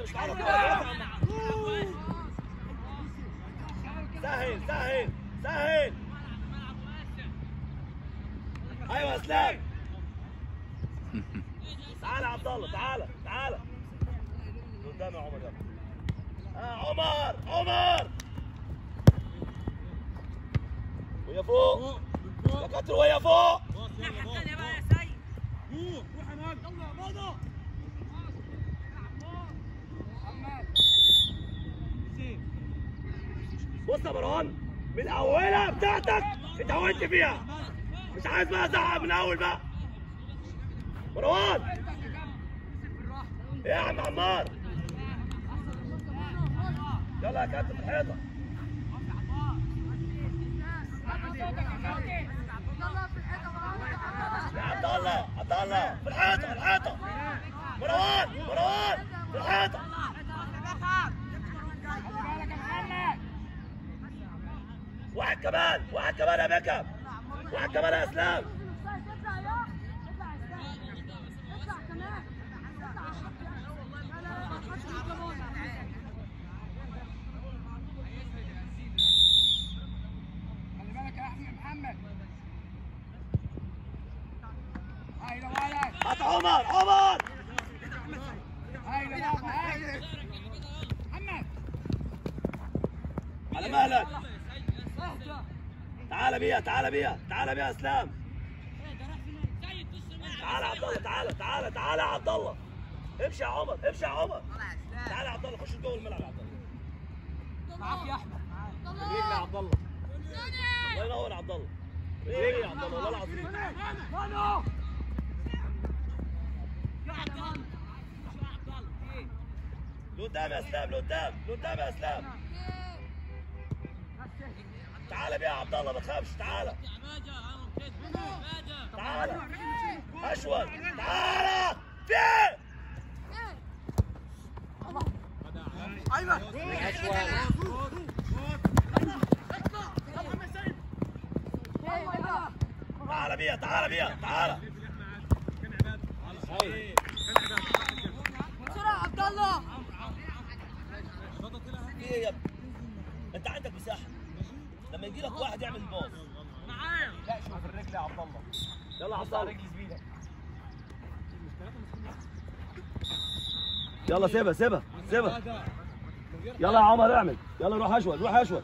تعالى سهل سهل سهل. ايوه اسلام. تعالى يا عبد الله تعالى تعالى قدام يا عمر. يلا عمر عمر وهي فوق يا كتر وهي فوق. بص يا مروان من اولها بتاعتك اتعودت فيها، مش عايز بقى ازعق من اول بقى. مروان ايه يا عم عمار؟ يلا يا كابتن في الحيطه. يا عبد الله عبد الله في الحيطه في الحيطه. مروان مروان في الحيطه. واحد كمان واحد كمان يا بكم، واحد كمان يا اسلام. خلي بالك يا احمد محمد. هات عمر عمر. هاي بابا هاي محمد على مهلك. تعالى بيها تعالى بيها تعالى بيها اسلام. تعالى يا عبد الله تعالى تعالى تعالى يا عبد الله. امشي يا عمر امشي يا عمر. تعالى يا عبد الله خش جوه الملعب يا عبد الله. معاك يا احمد. رجلي يا عبد الله. الله ينور يا عبد الله. رجلي يا عبد الله والله العظيم. لقدام يا اسلام لقدام لقدام يا اسلام. تعالى بيها يا عبد الله ما تخافش. تعالى تعالى اشول تعالى فين. ايمن تعالى بيها تعالى بيها تعالى. بسرعه عبد الله. في ايه يا ابني؟ انت عندك مساحه لما يجي لك واحد يعمل الباص. معايا لا شوف الرجل يا عبد الله. يلا يا عبد الله رجل زميلك. يلا سيبها سيبها سيبها. يلا يا عمر اعمل. يلا روح اشول روح اشول.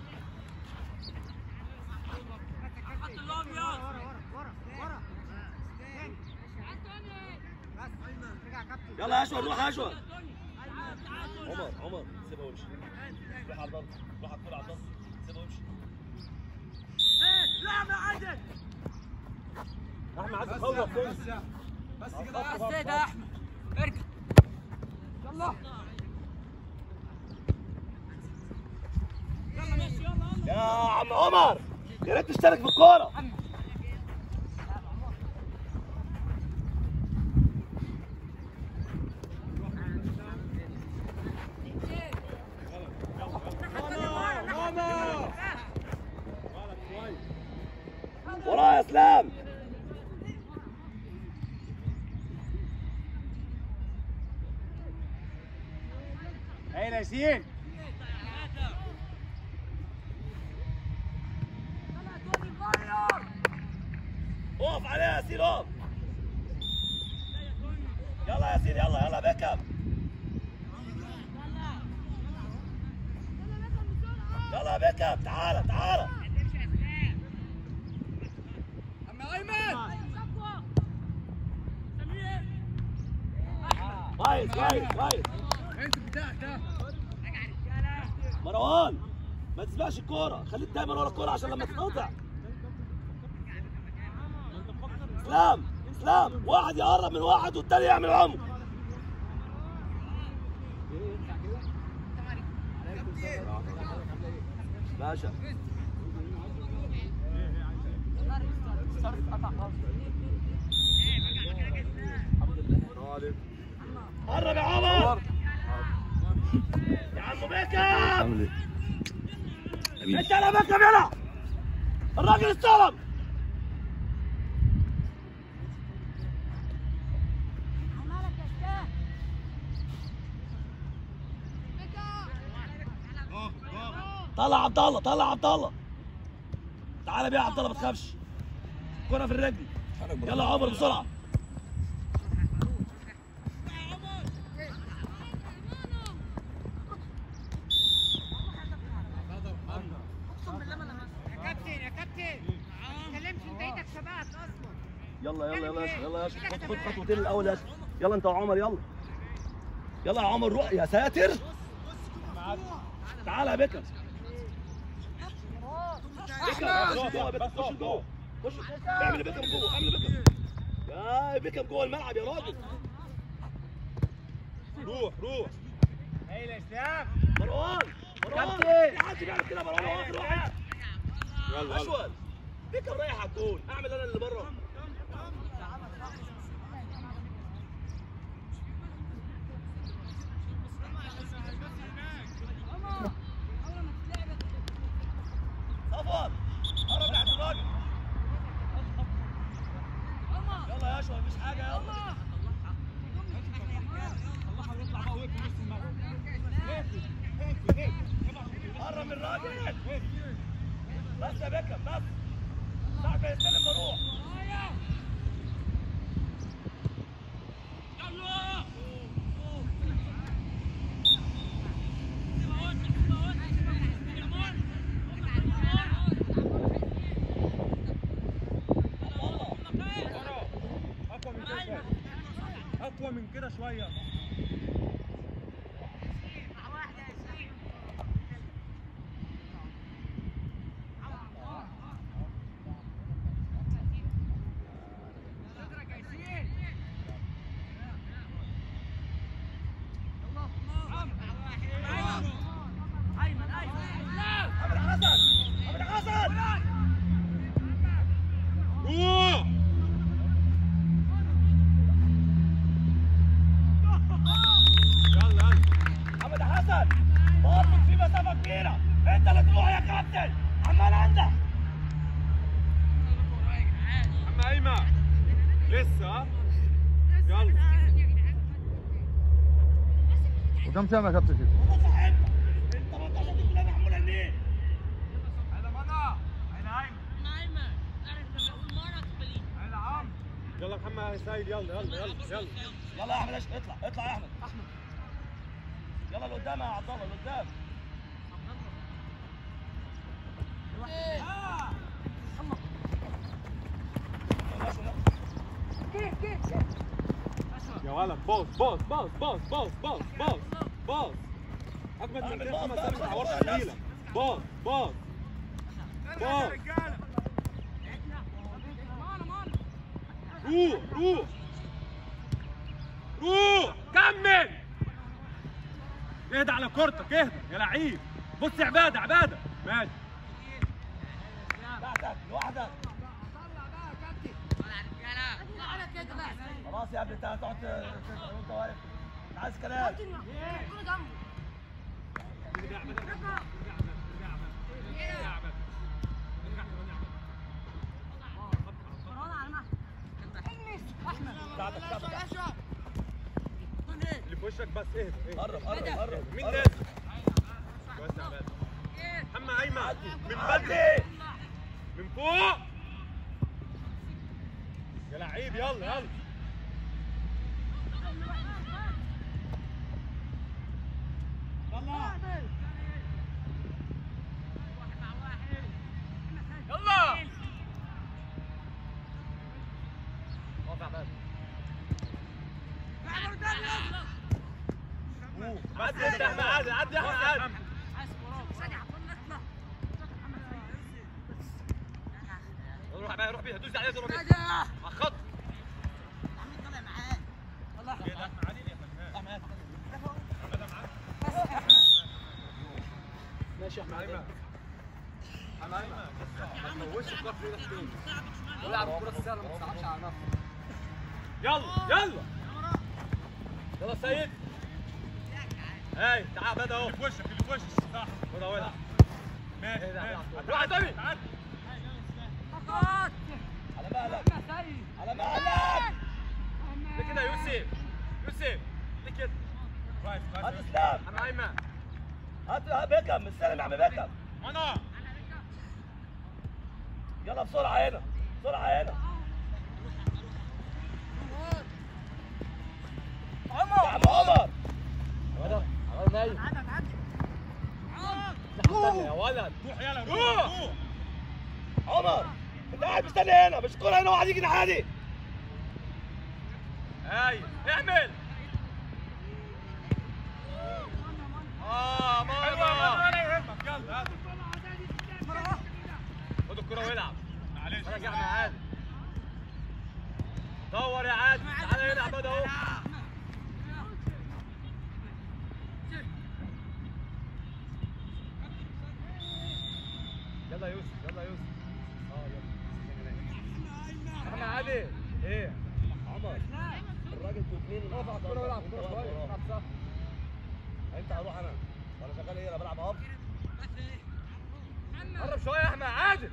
يلا اشول روح اشول. عمر عمر سيبها وامشي. روح على الضرب روح على الكوره على الضرب سيبها وامشي. لا يا عادل. احمد عايز يخلص بس كده بس يا احمد ارجع. يلا يا عم عمر يا ريت تشترك في الكوره. ورايا يا اسلام. هاي ياسين. اقف عليها يا ياسين اقف. يلا يا ياسين يلا يلا بيكم. يلا يا بيكم تعالى تعالى. كويس كويس كويس. انت بتاعك ده مروان ما تسبقش الكوره خليك دايما ورا الكوره عشان لما تتقطع. اسلام اسلام واحد يقرب من واحد والتاني يعمل عمق. باشا قرب يا عمر يا عم بكم. انت يا بكم يلا الراجل استلم. طلع عبد الله، طلع عبد الله. تعالى بيها يا عبد الله ما تخافش. كرة في الرجل. يلا يا عمر بسرعة. يلا يلا يلا يلا يا اشرف، خد خطوتين الاول يا اشرف. يلا انت وعمر يلا. يلا يا عمر روح يا ساتر. تعالى يا بكر. بكر خش جوه، بكر خش جوه. خش اعمل بكر جوه، اعمل بكر. يا بكر جوه الملعب يا راجل. روح روح. هايل يا اسلام. مروان في حد بيعمل كده. مروان اخر واحد. يلا اشول بكر رايح على الجول، اعمل انا اللي بره. صفر قرب ناحية الراجل. يلا يا اشول مفيش حاجة يلا. قرب من الراجل. بس يا بكر بس. ساعة ما يستلم بروح. أقوى من كده شوية. انت اللي تروح يا كابتن. عمال عندك عم ايمن لسه. يلا وكم سنة يا كابتن كده؟ ال 18 دي كلها معموله لمين؟ هذا منى. هذا ايمن. هذا عم. يلا محمد سيد يلا يلا يلا يلا. يلا يا احمد اطلع اطلع يا احمد. يلا لقدام يا عبد الله لقدام. يا ولد باص باص باص باص باص باص باص باص. اجمد من كده 5 ثواني مع ورقه ثقيله. باص باص باص. روح روح روح كمل. اهدى على كورتك اهدى يا لعيب. بص يا عباده عباده ماشي. تحتك لوحدك. خلاص يا ابني انت هتقعد وانت واقف. انت عايز كلام. اللي في وشك بس اهدى. قرب قرب قرب. مين نازل؟ بس يا عباده. محمد ايمن من بدري من فوق يا لعيب. يلا يلا يلا. عدي يا احمد عادي. عدي يا احمد عادي. روح بيها دوس عليها. ضرب بيها على الخط. كده احمد عادي يا فنان. ماشي يا احمد ايمن. احمد ايمن ما تموتش في ضغط ايدك تاني. العب الكرة السهلة ما تصعبش على نفسك. يلا يلا يلا سيد. هاي تعال بدا اهو. اللي في وشك اللي في وشك صح. خد اهو العب. ماشي روح يا تامي. على مهلك على مهلك. ليه كده يا يوسف؟ يوسف ليه كده؟ كويس كويس. هات اسلام. انا ايمن هات بيكم استلم يا عم بيكم. انا يلا بسرعه هنا بسرعه هنا. عمر يا عم عمر نايم يا ولد روح يلا روح. عمر انت قاعد مستني هنا مش الكوره هنا واحد يجي ناحيتي. هاي اعمل ماما ولا يهمك يلا خد الكرة والعب. معلش رجع مع عادل. دور يا عادل تعالى يلعب اهو. يلا يوسف يلا يوسف. يلا احنا عادل ايه عمر الراجل بيتمين اقف على الكرة والعب كرة كويس العب صح. انت هروح انا وانا شغال ايه انا بلعب هاف. قرب شوية يا احمد عادل.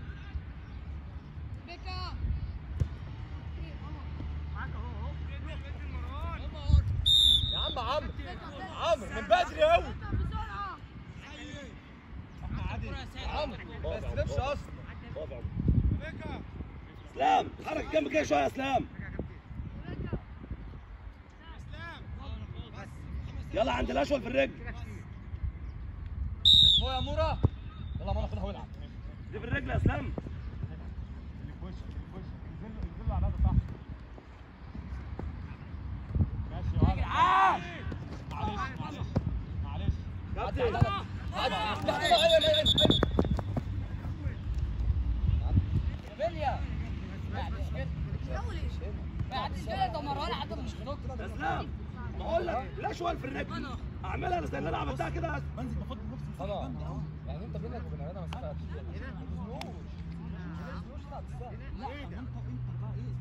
يا عم عمرو من بدري قوي. عمرو ما استلمش اصلا. اسلام اتحرك جنب كده شويه يا اسلام. يلا عند الاشول في الرجل. من فوق يا مورا. يلا مورا خدها والعب. دي في الرجل يا اسلام. اللي في وشك اللي في وشك انزل له على هذا صح. ماشي يا ولد. معلش كابتن اسلام بقول لك الاشول في الرجل اعملها زي اللي انا عملتها كده. بنزل باخد نفسي خلاص يعني انت بينك وبين انا مسافه ما تزنوش تلعب الساعه. لا انت بقى ايه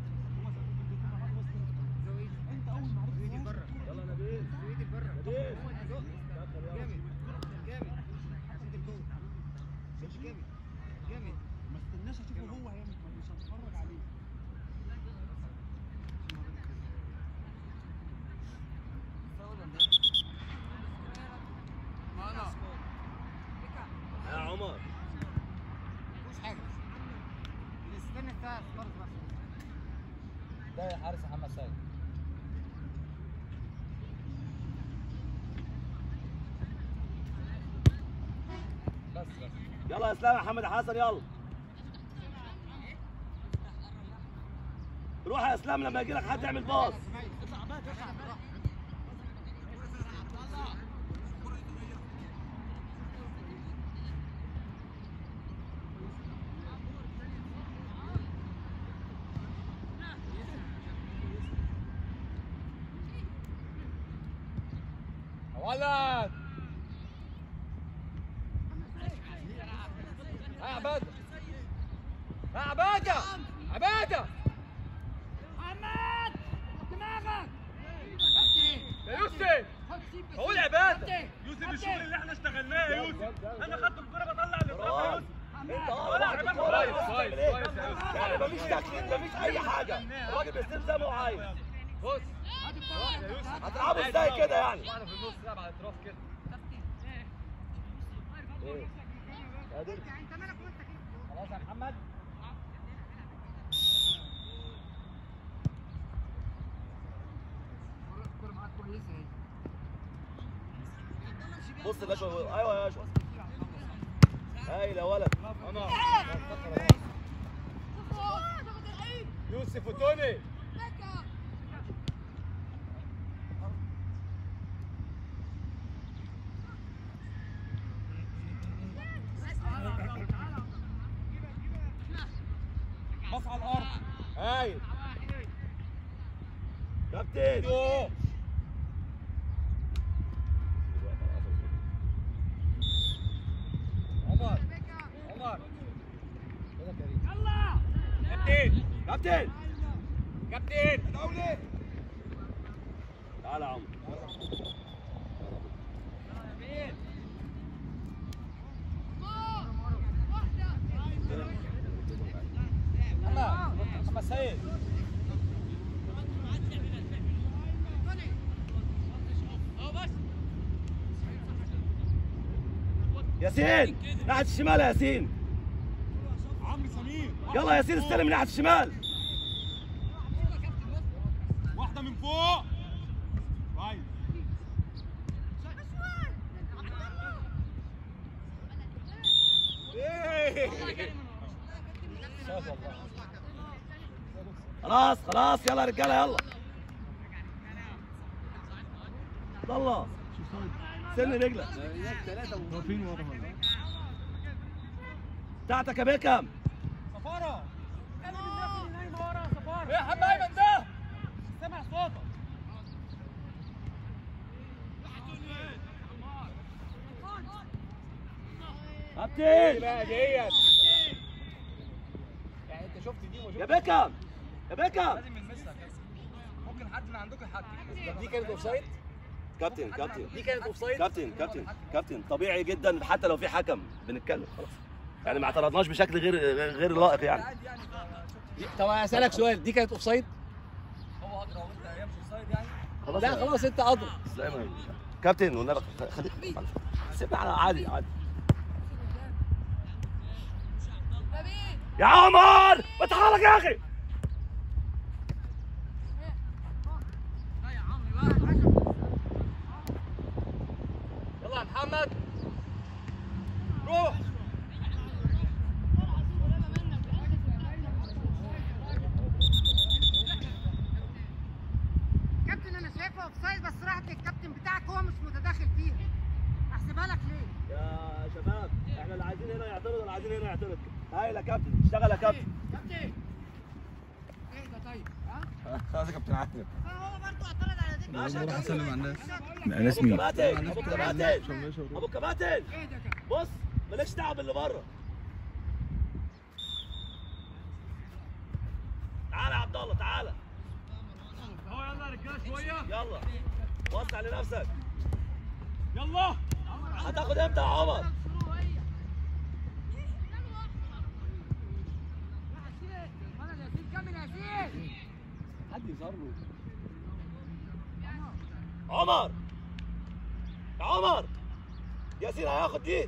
انت اول ما عرفت يجي بره. يلا نبيل نبيل ما استناش اشوفه هو هيعمل مش هتفرج عليه. يا عمر ده حارس محمد سيد. بس يلا يا اسلام يا محمد حسن يلا روح يا اسلام لما يجي لك حد يعمل باص. ولد يا عباده يا عباده عباده محمد دماغك يا يوسف قول عباده. يوسف الشغل اللي احنا اشتغلناه يا يوسف. انا خدت الكوره بطلع اللي بره يا انت يوسف. كويس كويس كويس يا يوسف. يعني مفيش تكليف مفيش اي حاجه الراجل بيستلم زي ما هو عايز. بص هتلعبوا ازاي كده يعني؟ واحده في النص لعب على الاطراف كده. ايه قادر خلاص يا محمد. بص يا باشا ايوه يا باشا هايل يا ولد. انا يوسف وتوني. بص على الارض. هايل كابتن عمر عمر يلا كريم. كابتن كابتن كابتن تعالى يا عمرو. محمد سيد ياسين ناحيه الشمال يا ياسين. عمرو سمير يلا يا ياسين استلم من ناحيه الشمال. واحده من فوق كويس. خلاص خلاص يلا يا رجاله يلا. يلا سن رجلك. واقفين ورا بتاعتك يا بيكم. صفاره كلم الناس اللي نايمه ورا صفاره. ايه يا حبايب ايمن ده؟ سامع صوتك. كابتن بقى ديت يعني انت شفت دي وشفت يا بيكم يا بيكم. لازم نلمسها كده. ممكن حد من عندكم يحدد. دي كانت اوفسايد؟ كابتن كابتن دي كانت اوفسايد؟ كابتن طبيعي جدا حتى لو في حكم بنتكلم خلاص يعني ما اعترضناش بشكل غير لائق يعني. طب اسالك سؤال، دي كانت اوفسايد؟ هو ادرى وانت هي مش اوفسايد يعني؟ خلاص لا خلاص انت ادرى. ازاي ما كابتن والنبي خليك سيبنا على عادي عادي. يا عمر ما تحرك يا اخي. يلا يا محمد روح. كابتن انا شايفها اوفسايد بس راحت للكابتن بتاعك هو مش متداخل فيها. احسبها لك ليه؟ يا شباب احنا اللي عايزين هنا يعترض ولا عايزين هنا يعترض. هاي يا كابتن اشتغل يا كابتن. كابتن اهدى طيب ها؟ خلاص يا كابتن عادل. هو برضه اعترض على دي. ماشي يا كابتن. اسلم على الناس. الناس مين؟ ابو كباتن ابو كباتن اهدى يا كابتن. بص مالكش دعوه باللي بره. تعالى يا عبد الله تعالى. اهو يلا يا رجاله شويه. يلا وسع لنفسك. يلا هتاخد امتى يا عمر؟ كمل يا ياسين. حد يظهر له. عمر يا عمر ياسين هياخد دي.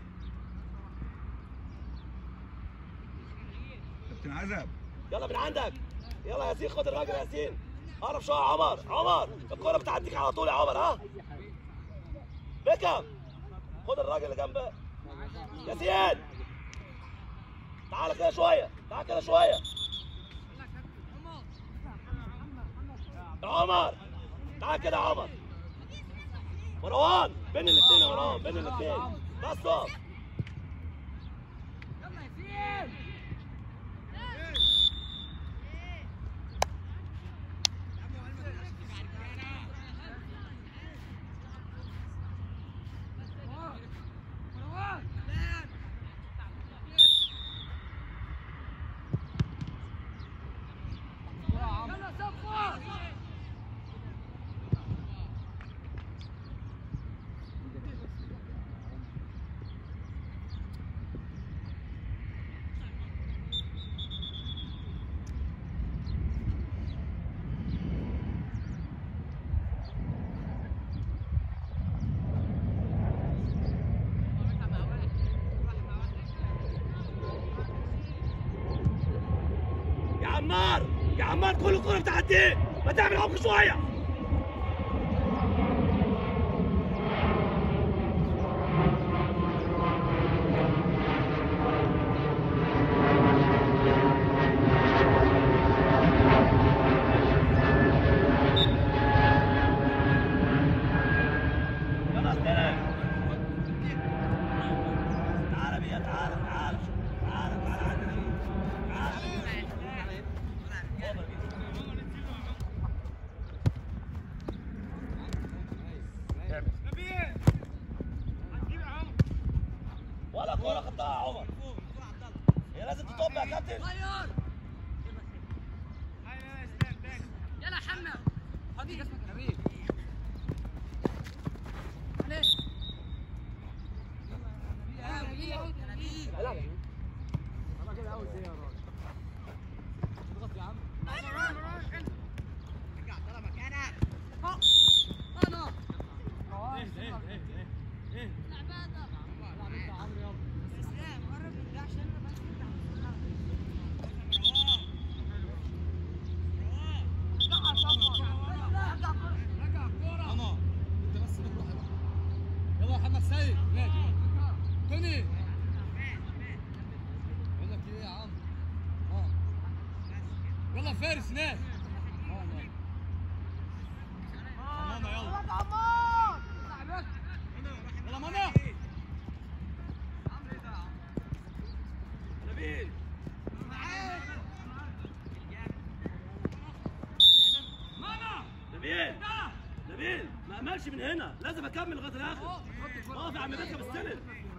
كابتن عزب يلا من عندك. يلا يا ياسين خد الراجل يا ياسين. قرب شويه يا عمر. عمر الكوره بتعديك على طول يا عمر. ها بيكم خد الراجل اللي جنبك. ياسين تعالى كده شويه. تعالى كده شويه يا عمر. تعالى كده يا عمر. مروان بين الاثنين يا مروان بين الاثنين. بس اقف. يلا يا ياسين. يلا صفر. يا عمار يا عمار كل الكوره بتعديك. ما تعمل عمق شويه. يلا استلم. تعالى بيا تعالى تعالى تعالى تعالى عندي. ولا كوره خدتها يا عمر. هي لازم تطب يا كابتن. يلا حمد. حبيبي اسمك يا حبيبي. عليك. يلا فارس هناك. ماما يلا يلا ماما. نبيل نبيل نبيل ما املش من هنا، لازم اكمل لغايه الاخر. اقف يا عم باشا بالسند.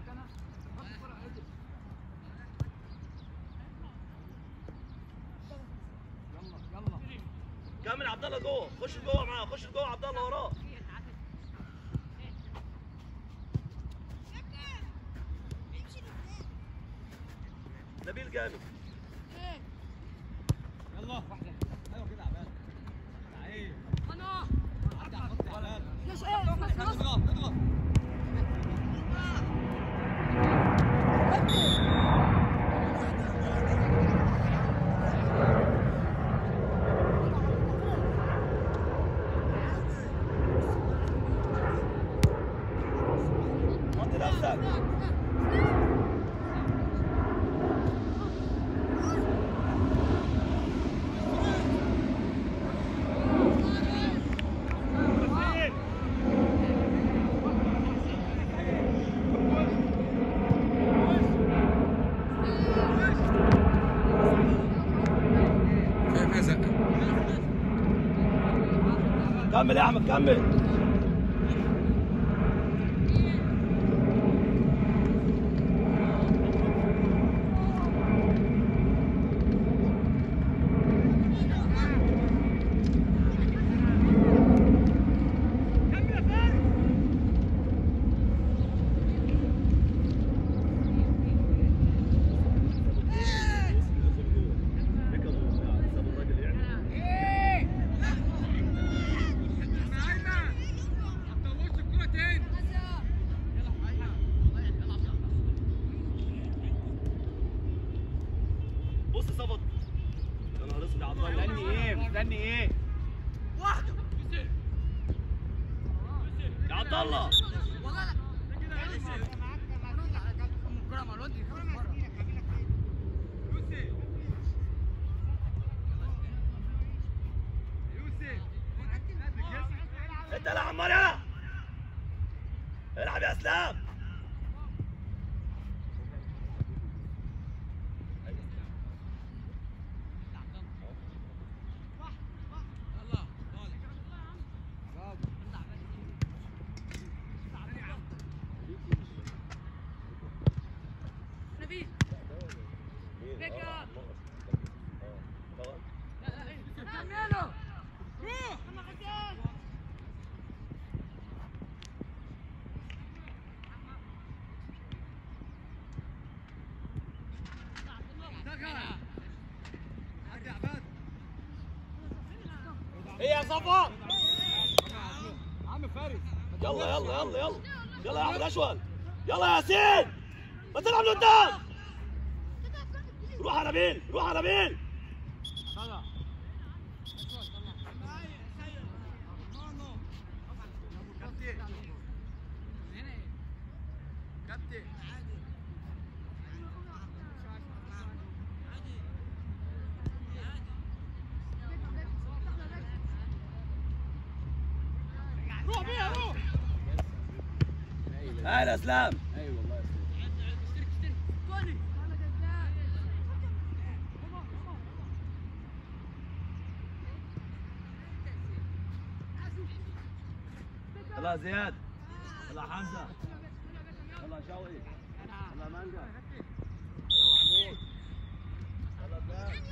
كمل عبد الله جوه، خش جوه معاه، خش جوه عبد الله وراه. نبيل جامد. يلا ايوه كده عباد تعالى ارجع حط عباد اضغط اضغط حط نفسك. كمل يا احمد كمل. بص صفت. يا نهار اسود يا عبد الله. مستني ايه؟ مستني ايه؟ يا عبد الله انت يا عمار يلا العب يا اسلام. ايه يا صفا؟ عم فارس يلا يلا يلا يلا يلا يا احمد اشول. يلا يا ياسين ما تلعب لقدام. روح على نبيل روح على نبيل. روح بيها روح. تعال يا اسلام. ايوه والله يلا يا زياد. يلا يا حمزه. يلا يا شوقي. يلا يا مانجا. يلا يا محمود. يلا زياد.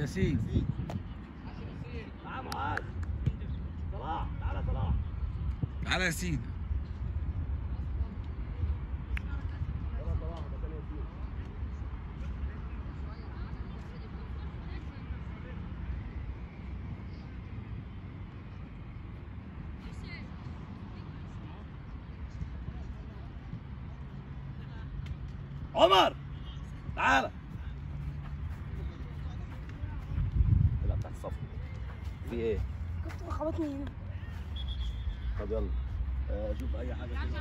ياسين. تعال معاذ. صلاح تعالى صلاح. تعالى ياسين. يلا صلاح مكان ياسين. عمر تعالى. العب تحت الصف. في ايه؟ كنت خبطني هنا. طب يلا شوف اي حاجه كده.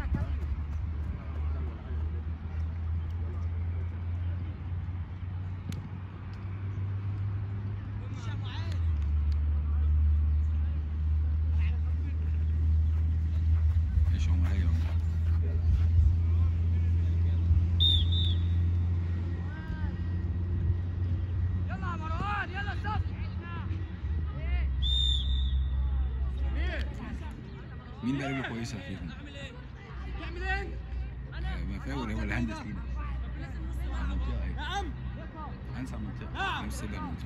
ايش هم هي يلا يا مروان يلا صف. مين بقى رجله كويسه فيهم؟ تعمل ايه؟ مفاول هو اللي هندس لينا على المنطقه. ايه نعم هنسى على المنطقه نفس المنطقه.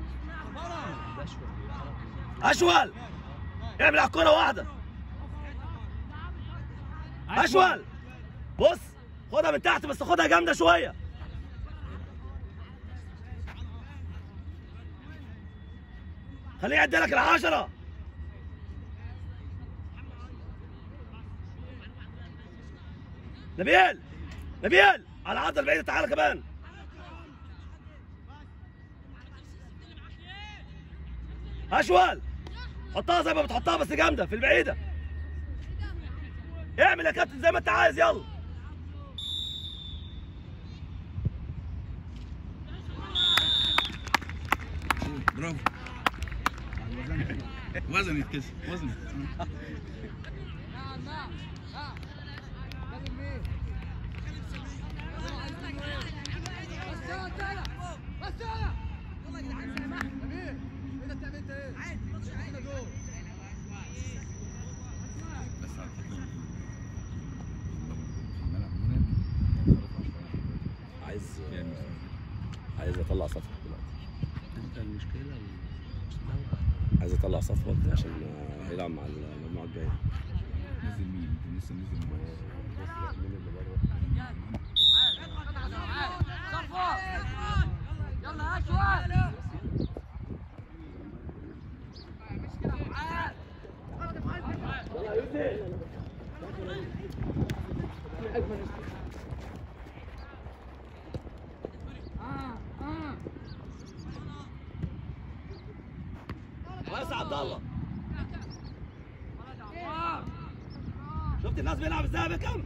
اشول اعمل على الكوره واحده. اشول بص خدها من تحت بس خدها جامده شويه. خليه يعدي لك ال10. نبيل نبيل على العضله البعيده تعالى كمان. اشول حطها زي ما بتحطها بس جامده في البعيده. اعمل يا كابتن زي ما انت عايز يلا. برافو. وزن يتكسر وزن. بس على فكره الملعب هنا عايز اطلع صفوت دلوقتي. انت المشكله عايز اطلع صفوت عشان هيلعب مع المجموعه الجايه. نزل مين؟ انت لسه نزل مين اللي بره؟ صفوت يلا اشول. يلا يوسف. بس عبد الله شفت الناس بيلعب ازاي يا بكم؟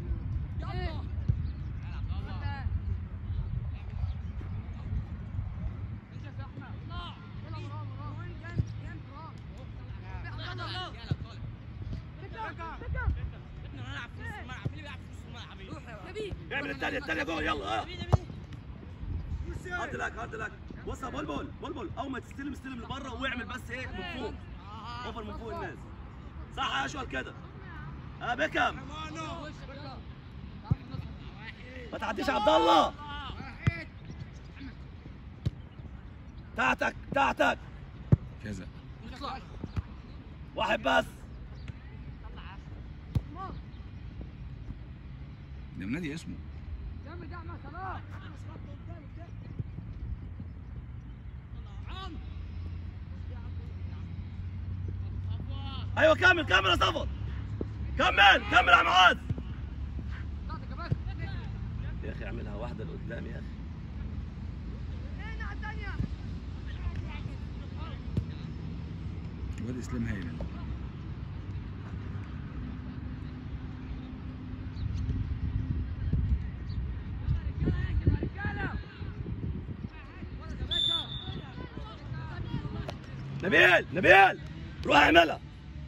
اعمل الثانية جول يلا. هارد لك بص يا بلبل اول ما تستلم استلم لبره واعمل بس ايه من فوق. اوفر من فوق الناس. صح يا اشول كده. يا بكم ما تعديش عبد الله. تحتك كذا واحد بس. ده منادي اسمه. ايوه كمل يا صفر. كمل يا معاذ. يا اخي اعملها واحده لقدام يا اخي. الواد اسلام هايل. نبيل روح اعملها.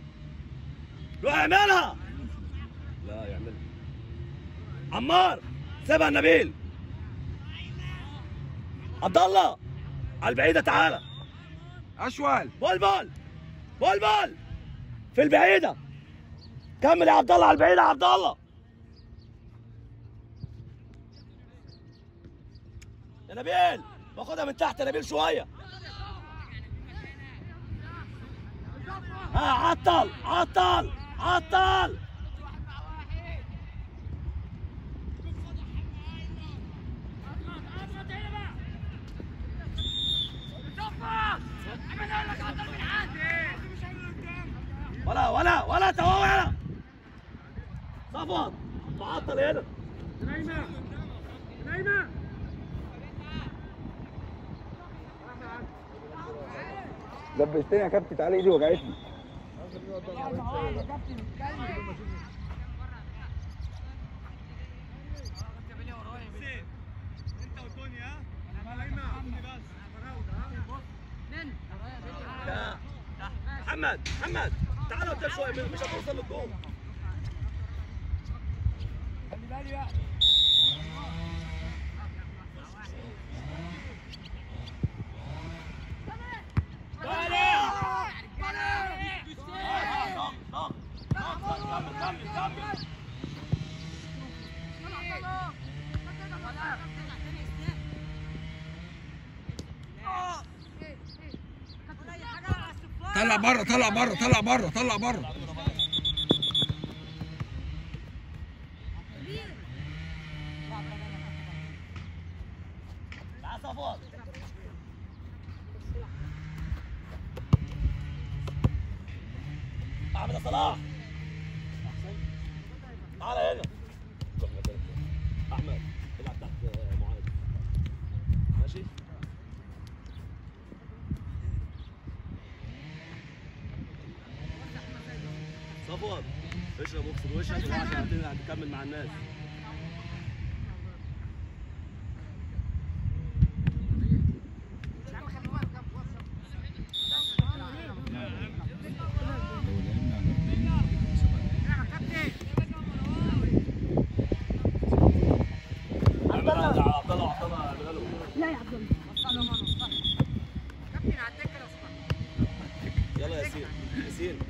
لا يعملها. عمار سيبها نبيل. عبد الله على البعيده تعالى. اشول بول في البعيده. كمل يا عبد الله على البعيده يا عبد الله. يا نبيل باخدها من تحت نبيل شويه. عطل عطل عطل. ولا تهوى هنا. صفوت معطل هنا. نايمة لبستني يا كابتن، تعالى ايدي وجعتني. محمد تعالى قدام شويه، مش هتوصل للجول. خلي بالي بقى. طلع بره طلع بره طلع بره طلع بره. تعال صفوت. احمد صلاح تعالى هنا. احمد العب تحت معاذ ماشي. صفوت اشرب اغسل وشك عشان هتكمل مع الناس. لا يا عبد الله كابتن على الدكه لو سمحت. يلا ياسين ياسين.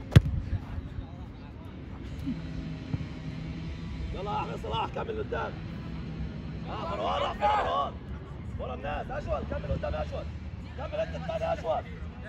يلا يا احمد صلاح كمل قدام. مروان راح فين مروان؟ ورا الناس. اشول كمل قدام يا اشول. كمل انت الثاني يا اشول.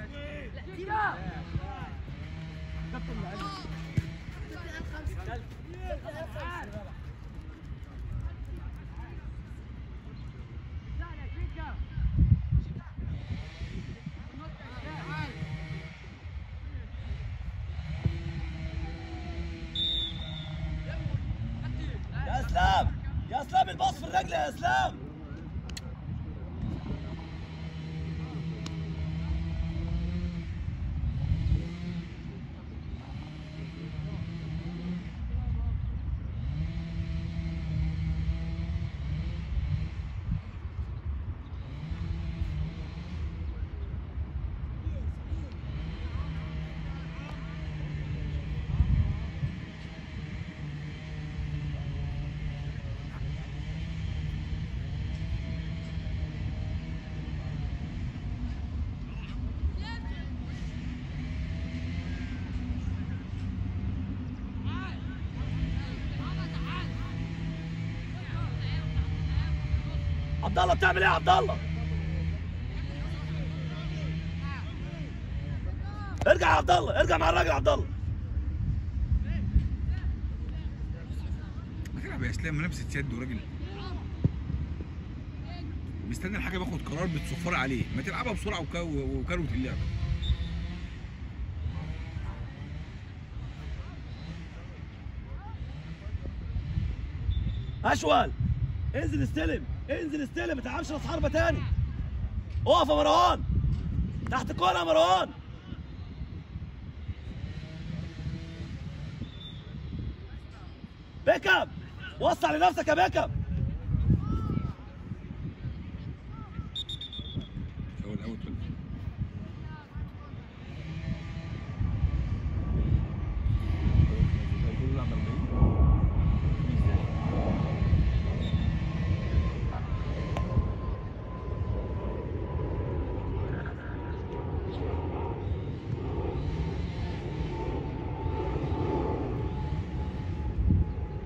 يا اسلام يا اسلام الباص في الرجل يا اسلام. عبد الله بتعمل ايه يا عبد الله؟ ارجع يا عبد الله، ارجع مع الراجل يا عبد الله. ما تلعب يا اسلام، لابس يد وراجل مستني الحاجه، باخد قرار بتصفر عليه، ما تلعبها بسرعه وكروت اللعبه. اشول انزل استلم، انزل استلم، ما تلعبش راس حربه تاني. اقف يا مروان تحت الكوره يا مروان. بيكم وسع لنفسك يا بيكم.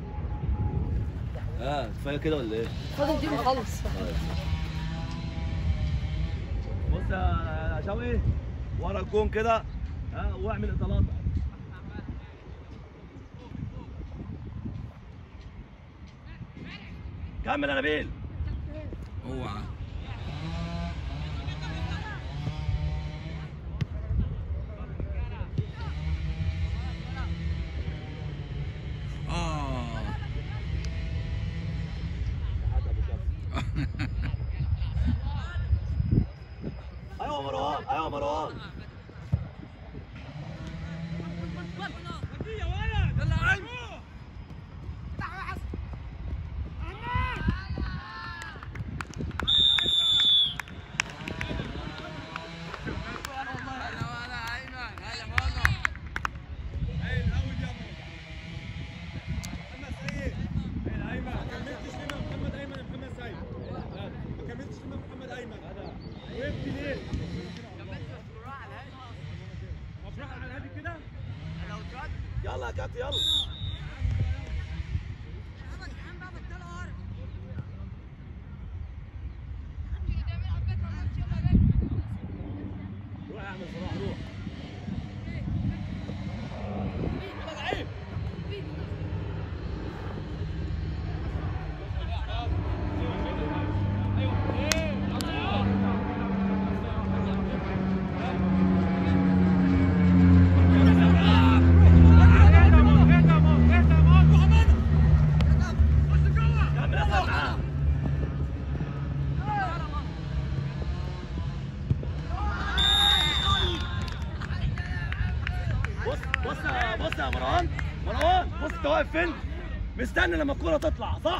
كفايه كده ولا ايه؟ خد الجيم خلص. يا شوقي ورا الجون كده، ها، واعمل اطالات. كمل يا نبيل. اوعى. ايوه مروان، ايوه مروان. يلا علم. يلا يا كابتن يلا. روح يا احمد صلاح روح. بص يا مروان، مروان بص انت واقف فين؟ مستني لما الكوره تطلع صح؟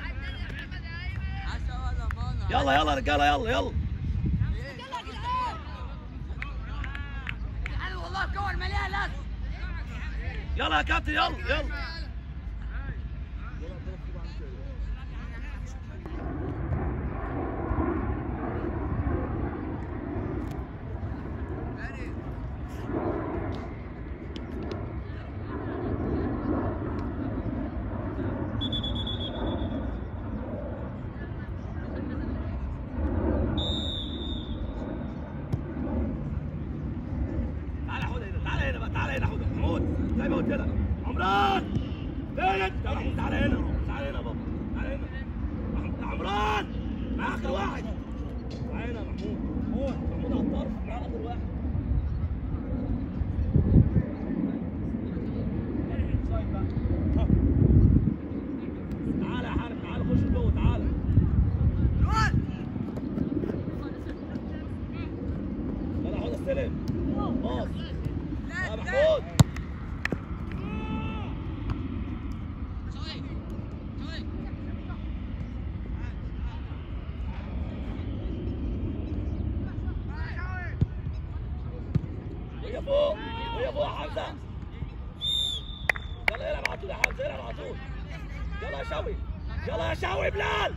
يلا يلا يا رجاله يلا يلا. والله الكور مليانه لازم. يلا يا كابتن يلا يلا. تعالى هنا محمود زي ما قلت لك. عمران فين انت؟ تعالى هنا، تعالى هنا بابا، تعالى هنا يا عمران، مع اخر واحد. تعالى هنا محمود، محمود على الطرف مع اخر واحد. تعالى يا حارب، تعالى خش جوه، تعالى. يلا خد السلم. باص يا محمود. هي فوق، هي فوق يا حمزه. يلا العب على طول يا حمزه، العب على طول. يلا يا شوقي، يلا يا شوقي بلال.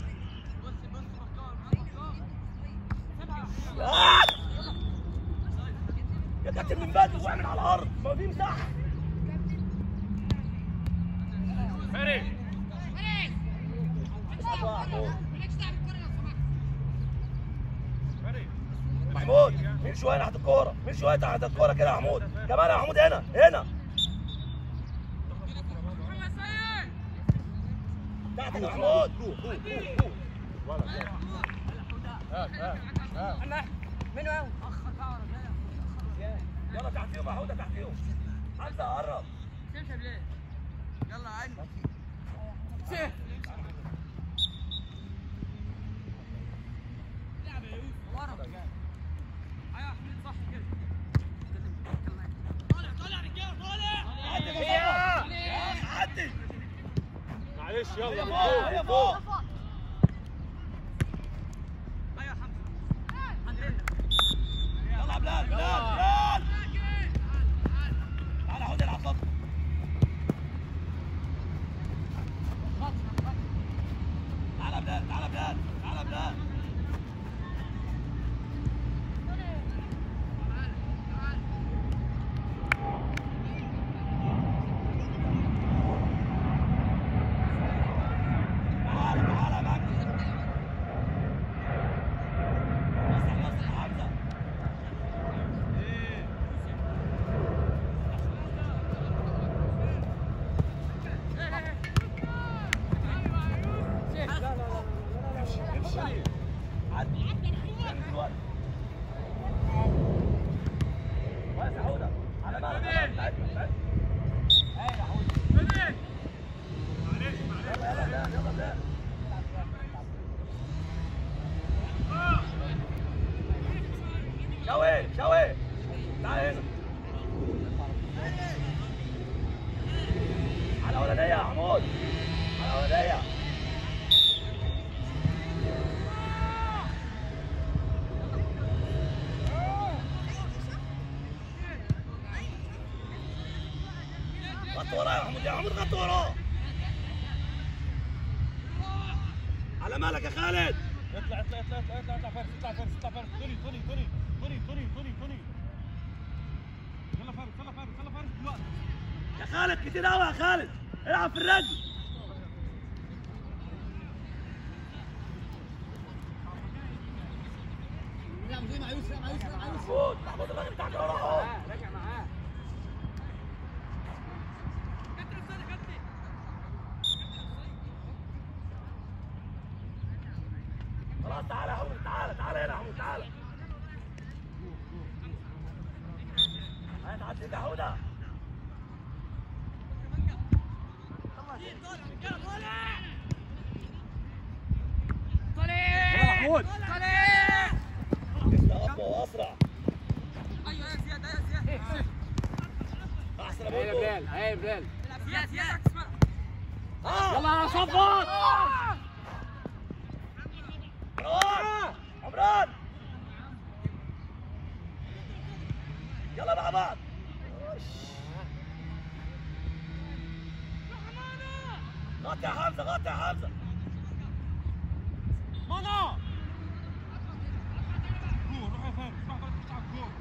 يا كابتن من بدري واعمل على الارض، ما في مساحه. فريق محمود مين شويه تحت الكوره، مين شويه تحت الكوره كده يا محمود. كمان يا محمود هنا هنا تحت يا محمود. منو قوي؟ يلا تحتيهم يا حوده، تحتيهم. حمزه قرب. تمشي بليه؟ يلا عيني. سيف. العب يا يوسف. ورا. ايوه يا حميد صح كده. طالع طالع رجاله طالع. عدي مصطفى. عدي. معلش يلا فوق هي فوق. ايوه يا حمزه. يلا بلال بلال بلال. تعالى حوده العب خط. تعالى بلال، تعالى بلال، تعالى بلال. تعالى تعالى يا مجدي. وسع وسع يا حمزه. تعال هنا على اولانيه يا محمود على اولانيه خط وراه يا محمود، يا محمود خط وراه على مالك يا خالد. اطلع اطلع اطلع اطلع اطلع اطلع فارس اطلع فارس اطلع فارس توني توني توني توني توني توني توني يلا فارس يلا فارس يلا فارس دلوقتي يا خالد كتير قوي يا خالد، العب في الرجل. العب زي ما يوسف مع يوسف مع يوسف. محمود محمود الراجل بتاعك وراه. راجع معاه. خلاص تعالى يا حمود، تعالى تعالى هنا يا حمود تعالى. هتعديك يا حوده. محمود لسه اقوى واسرع. ايوه يا زياد يا زياد. احسن يا هيا بلال. بلال هيا بلال. زياد زياد. يلا يا صفوت. مروان عمران يلا مع بعض. غطي يا حمزه غطي يا حمزه. منى جول روح يا فارس روح فارس تلعب جول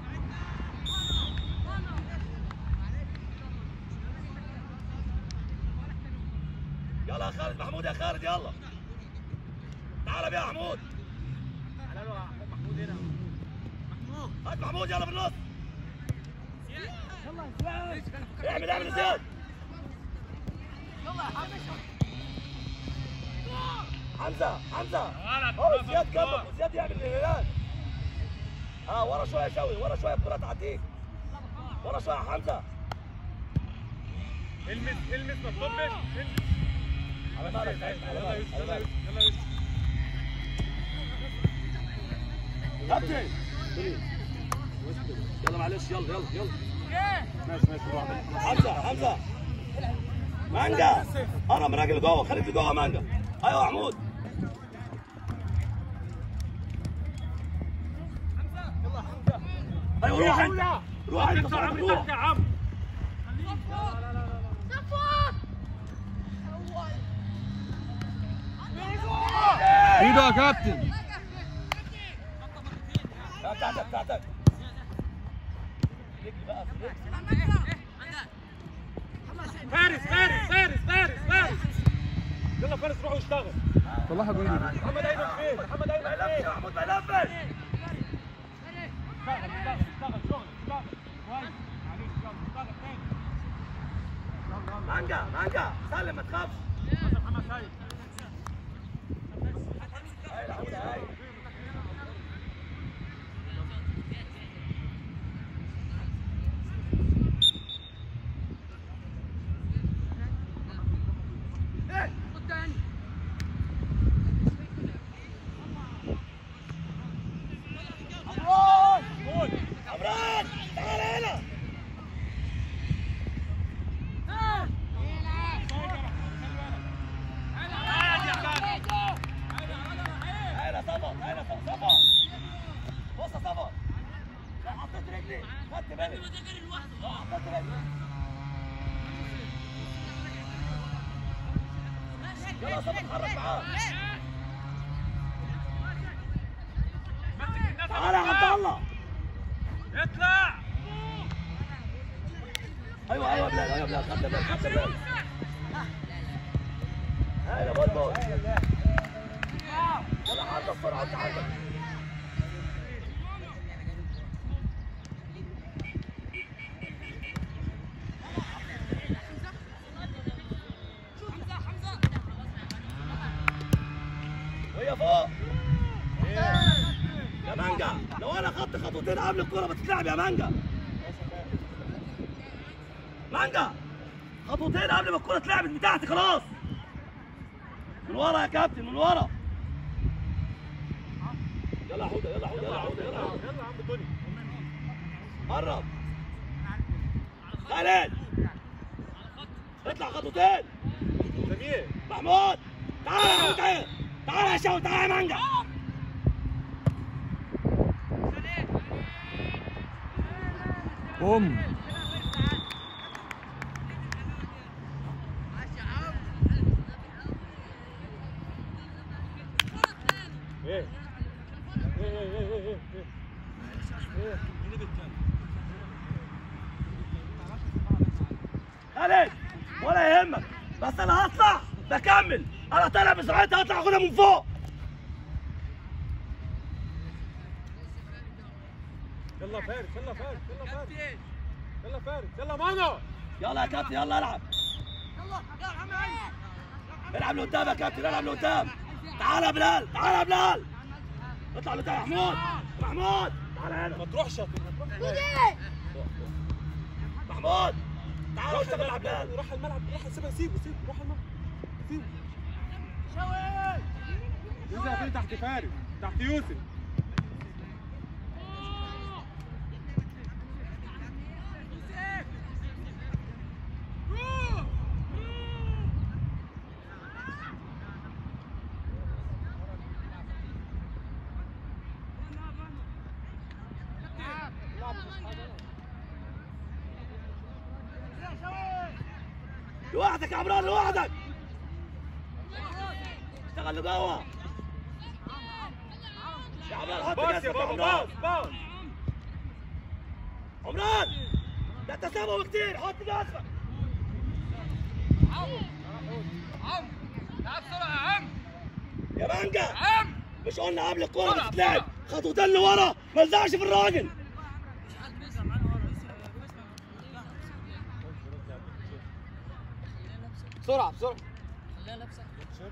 يلا يا خالد محمود يا خالد يلا تعال بيها محمود. تعالوا يا محمود هنا. محمود. هات محمود يلا بالنص. يلا يا زياد. اعمل اعمل زياد. يلا يا حمزه. حمزه حمزه غلط هو زياد جنبك وزياد يعمل الهلال. ورا شويه يا شوي ورا شويه الكره تعديك. ورا شويه يا حمزه. المس المس ما تطبش على بالك على بالك على بالك. يلا يوسف كابتن يلا معلش يلا يلا يلا. ماشي ماشي حمزه حمزه مانجا قرب راجل جوه خليك في جوه مانجا. ايوه يا محمود. ايوه روح انت روح انت اطلع صاحب من روح. تحت يا عم ايده يا كابتن. بتاعتك بتاعتك. رجلي بقى في رجلي. فارس فارس فارس فارس فارس يلا فارس روح واشتغل. طلعها جول. محمد ايمن فين؟ محمد ايمن فين؟ يا محمود ما يلفش. اشتغل اشتغل اشتغل شغل اشتغل كويس معلش يلا اشتغل تاني مانجا مانجا سلم ما تخافش. يلا محمد سيد هاي العودة هاي. عمران تعال هنا. هنا صفا هنا صفا. بص يا صفا لو حطيت رجلي خدت بالي لو حطيت رجلي. يلا يا صفا اتحرك معاه. تعالى يا عبد الله. اطلع ايوه ايوه بلال ايوه بلال خدت بالي خدت بالي. هاي يا بلبل يلا حرك بسرعه انت حرك. وهي فوق يا مانجا. لو انا خدت خطوتين قبل الكوره بتتلعب يا مانجا. مانجا خطوتين قبل ما الكوره اتلعبت بتاعتي خلاص. من ورا يا كابتن من ورا. يلا يا حوده يلا يا حوده يلا يا حوده يلا يا حوده. يلا يا عم توني قرب خالد اطلع خطوتين سمير محمود تعال تعال تعال يا شاوي تعال يا مانجا قوم ايه خالد ولا يهمك بس انا هطلع بكمل انا طالع بسرعتي هطلع اخدها من فوق يلا فارس يلا فارس يلا فارس يلا فارس يلا مانا يلا يا كابتن يلا العب العب لقدام يا كابتن العب لقدام تعال يا بلال تعال يا بلال اطلع لقدام يا محمود محمود تعال هنا ما تروحش محمود تعال اشتغل مع بلال روح الملعب روح سيبه سيبه روح الملعب سيبه يوسف فين تحت فارس تحت يوسف لوحدك يا عمران لوحدك اشتغل لجوه يا عمران حط باص يا جسمك بابا باص باص عمران ده تسابق كتير حط جسمك عم تعال بسرعه يا عم يا مانجا عم مش قلنا قبل الكوره بتتلعب خطوتين لورا ما نزعش في الراجل بسرعه بسرعه خليها لابسه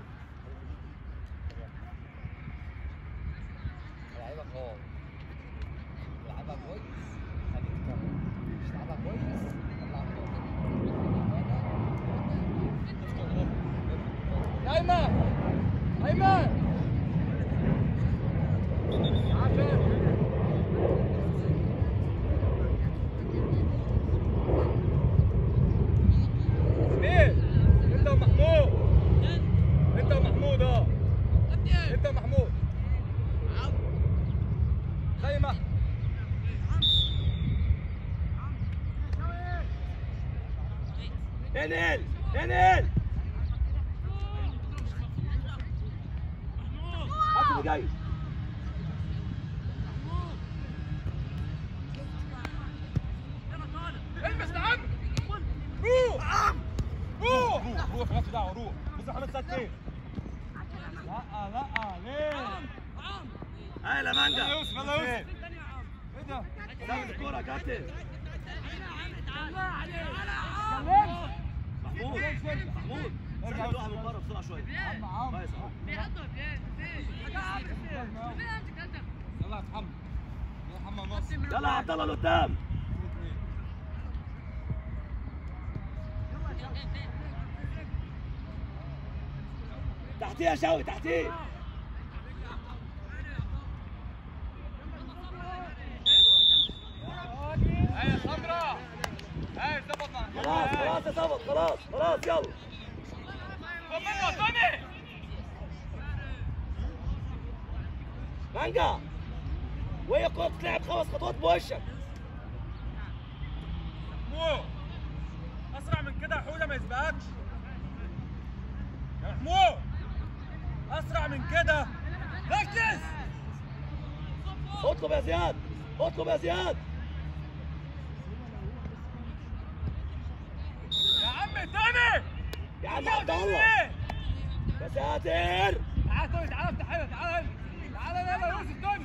لعيبه خالص لعبها كويس خليك تكمل مش لعبها كويس طلعها ايمن ايمن انت ومحمود انت ومحمود انت ومحمود خيمة انقل انقل هات اللي جاي البس يا عم روح روح مالكش دعوه روح بص محمد سد فين لا ليه هاي يا مانجا يلا يوسف يلا يوسف ايه ده ساعد الكوره يا كابتن محمود محمود ارجع لوحه من بره بسرعه شويه كويس يلا يا محمد يلا يا محمد نص يلا يا عبد الله لقدام تحتيه يا شوقي تحتيه هاي يا سمرة هاي ظبط خلاص خلاص يا صبت خلاص خلاص يلا طمنوا طمي مانجا وهي الكوره بتلعب 5 خطوات بوشك محمود اسرع من كده يا حوده ما يسبقكش يا محمود اسرع من كده ركز اطلب يا زياد اطلب يا زياد يا عم تاني يا عم عبد الله يا ساتر تعال تاني تعال افتح هنا تعال يلا يوسف تاني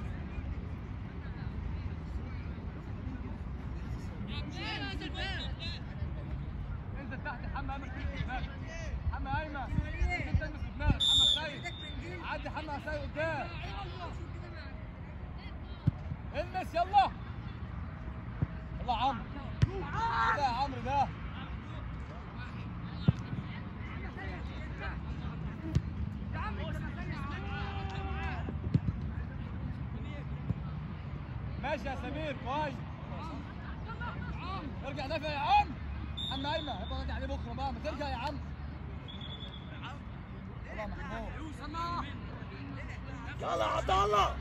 انزل تحت حمى ايمن حمى ايمن انت تلمس في دماغك حمى سيد عدي حمى سيد قدام المس يلا يلا عمرو ده يا عمرو ده ماشي يا سمير كويس ارجع دافع يا عم. عم ايمن هيبقى راجع عليه بكره بقى، ما ترجع يا عم. يلا محمود. يلا يا عبد الله.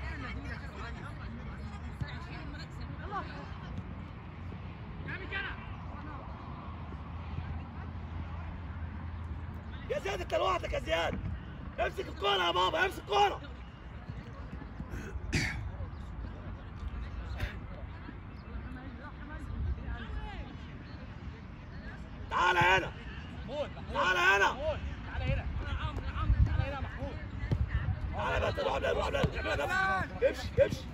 يا زياد انت لوحدك يا زياد. امسك الكورة يا بابا، امسك الكورة. تعال هنا. تعال هنا. تعال بقى روح بلاد امشي امشي.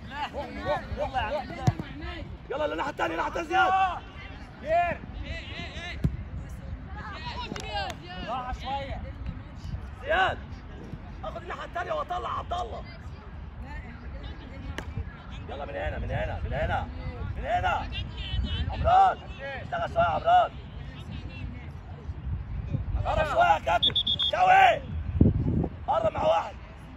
يلا الناحية الثانية، الناحية الثانية زياد. راحة شوية. زياد اخذ الناحية الثانية واطلع عبد الله. يلا من هنا من هنا من هنا من هنا. عمران اشتغل شوية يا عمران. قرب شوية يا كابتن. شوي قرب مع واحد.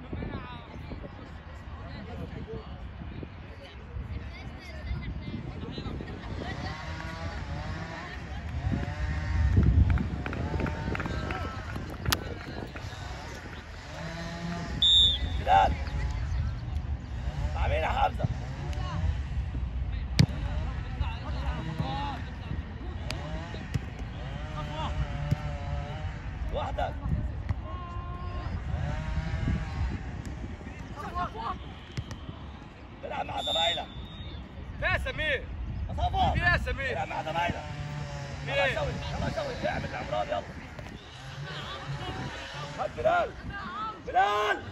بلال مع مين يا حمزة؟ وحدك. العب مع زمايلك. يا سمير صفا يا سمير العب مع زمايلك. يلا شوي يلا شوي اعمل العمران يلا. هات بلال بلال.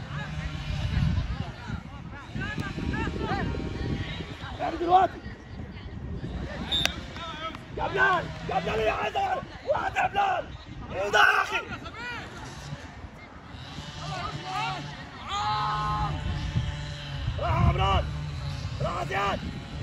اعمل دلوقتي يا بلال يا بلال. يا عايز واحد يا بلال. ايه ده يا اخي؟ راح يا عمران راح يا زياد.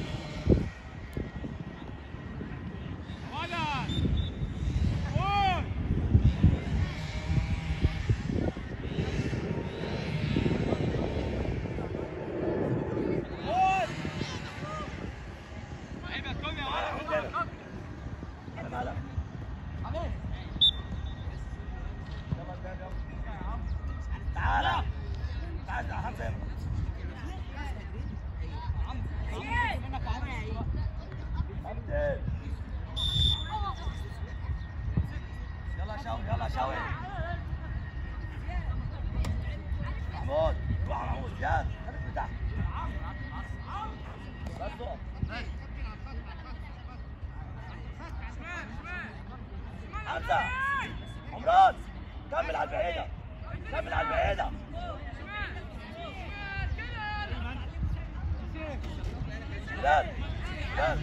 تعال تعال يا حمزة. يلا شوي يلا شوي. محمود روح على محمود. زياد خليك من تحت بس اقف. حمزة عمران كمل على البعيدة كمل على البعيدة. بلال بلال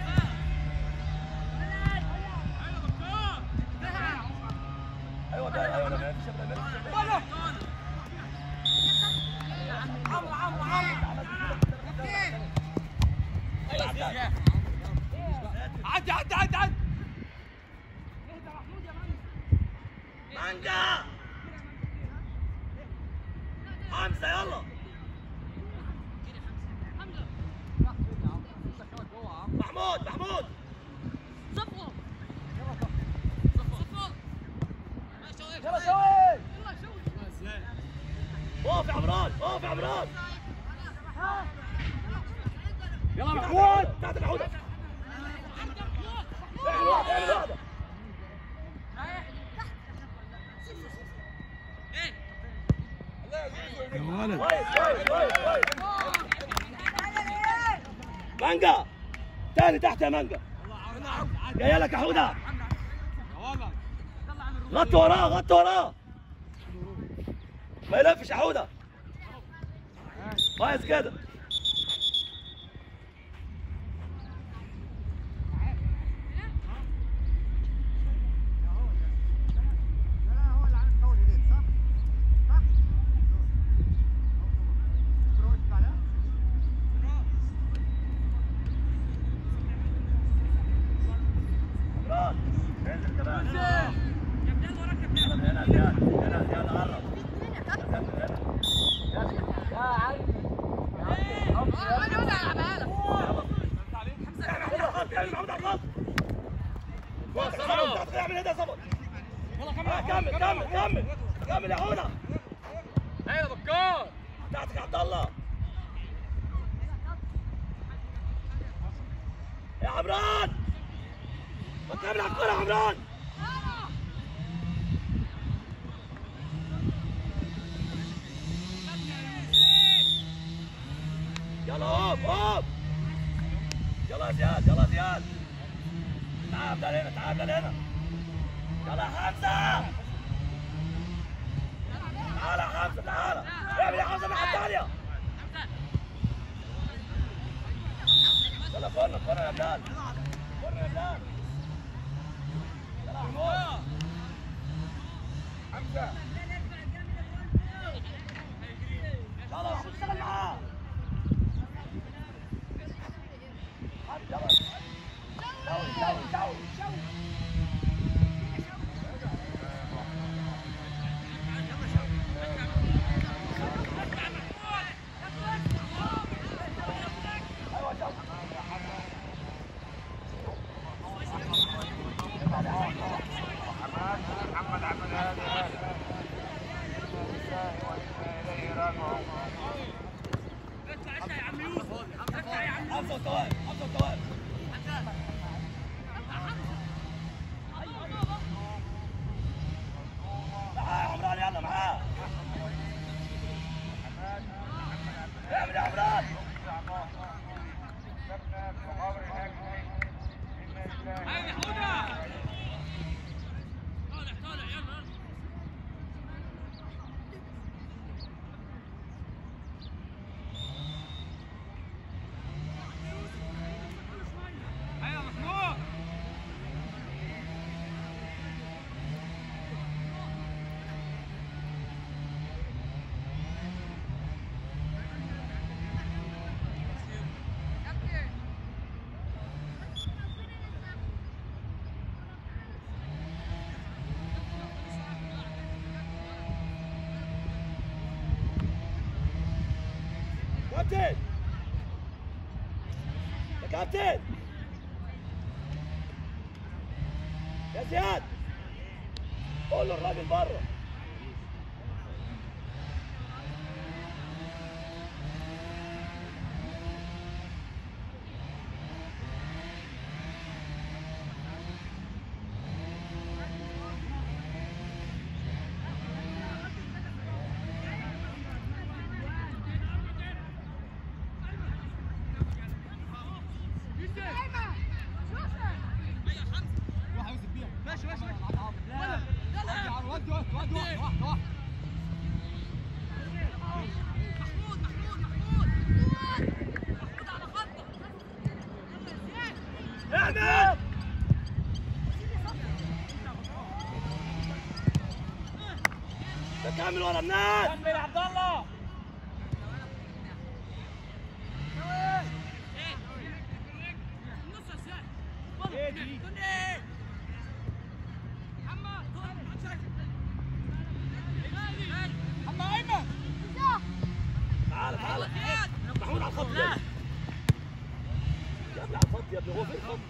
ايوه بلال ايوه ما فيش عدي عدي عدي عدي. مانجا حمزة يلا. محمود محمود يلا شوي. اقف يا عمران اقف يا عمران. يلا محمود تحت محمود. اعمل واحدة اعمل واحدة. يا ولد كويس كويس كويس كويس. مانجا تاني تحت يا مانجا. جايه لك يا حوده. غطي وراه غطي وراه ما يلفش يا حوده. كويس كده. الخط اعمل محمود على الخط اعمل ايه ده صبر كمل يا حوده ايوه بكار بتاعتك يا عبد الله يا عمران كمل على الكوره يا عمران يلا هوب يلا يا زياد تعال هنا يلا يا حمزه تعال يا حمزه تعال اعمل يا حمزه الناحيه الثانيه يلا كورنر يا بلال يلا محمود حمزه يلا محمود اشتغل معاه كابتن يا زياد قول له الراجل بره كمل ورا الناس كمل يا عبد الله تعال محمود على الخط يا ابني على الخط يا ابني هو في الخط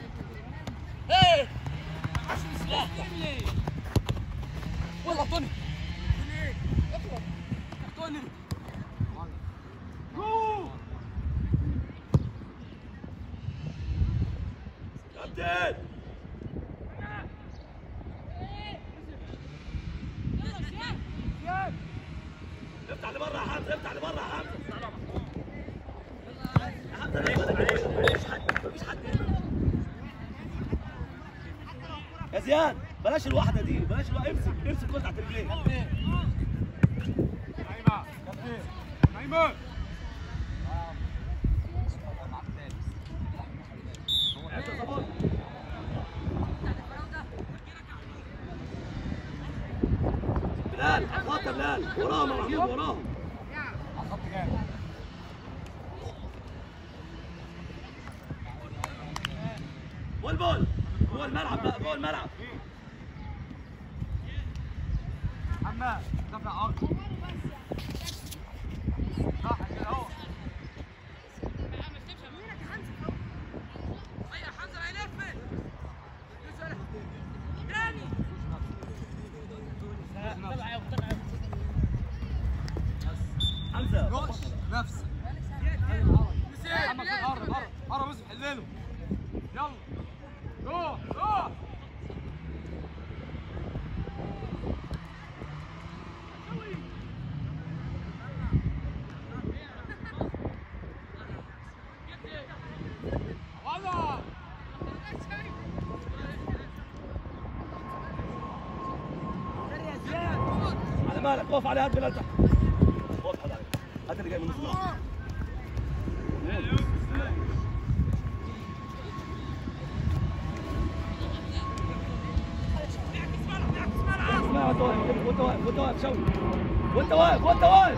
والله طني طني كابتن افتح لبره يا حمزه افتح لبره يا حمزه يا حمزه مفيش حد يا زياد بلاش الواحده دي بلاش امسك الكره تحت رجليك نايمة بلال على الخط يا بلال وراهم يا محمود وراهم على الخط جامد والبول جوه الملعب بقى جوه الملعب محمد دفع عرض صح كده اهو يلا روح روح على مالك وقف عليه هات بلال تحت وقف عليه هات اللي جاي من نص الملعب اسمع وانت واقف وانت واقف شوي وانت واقف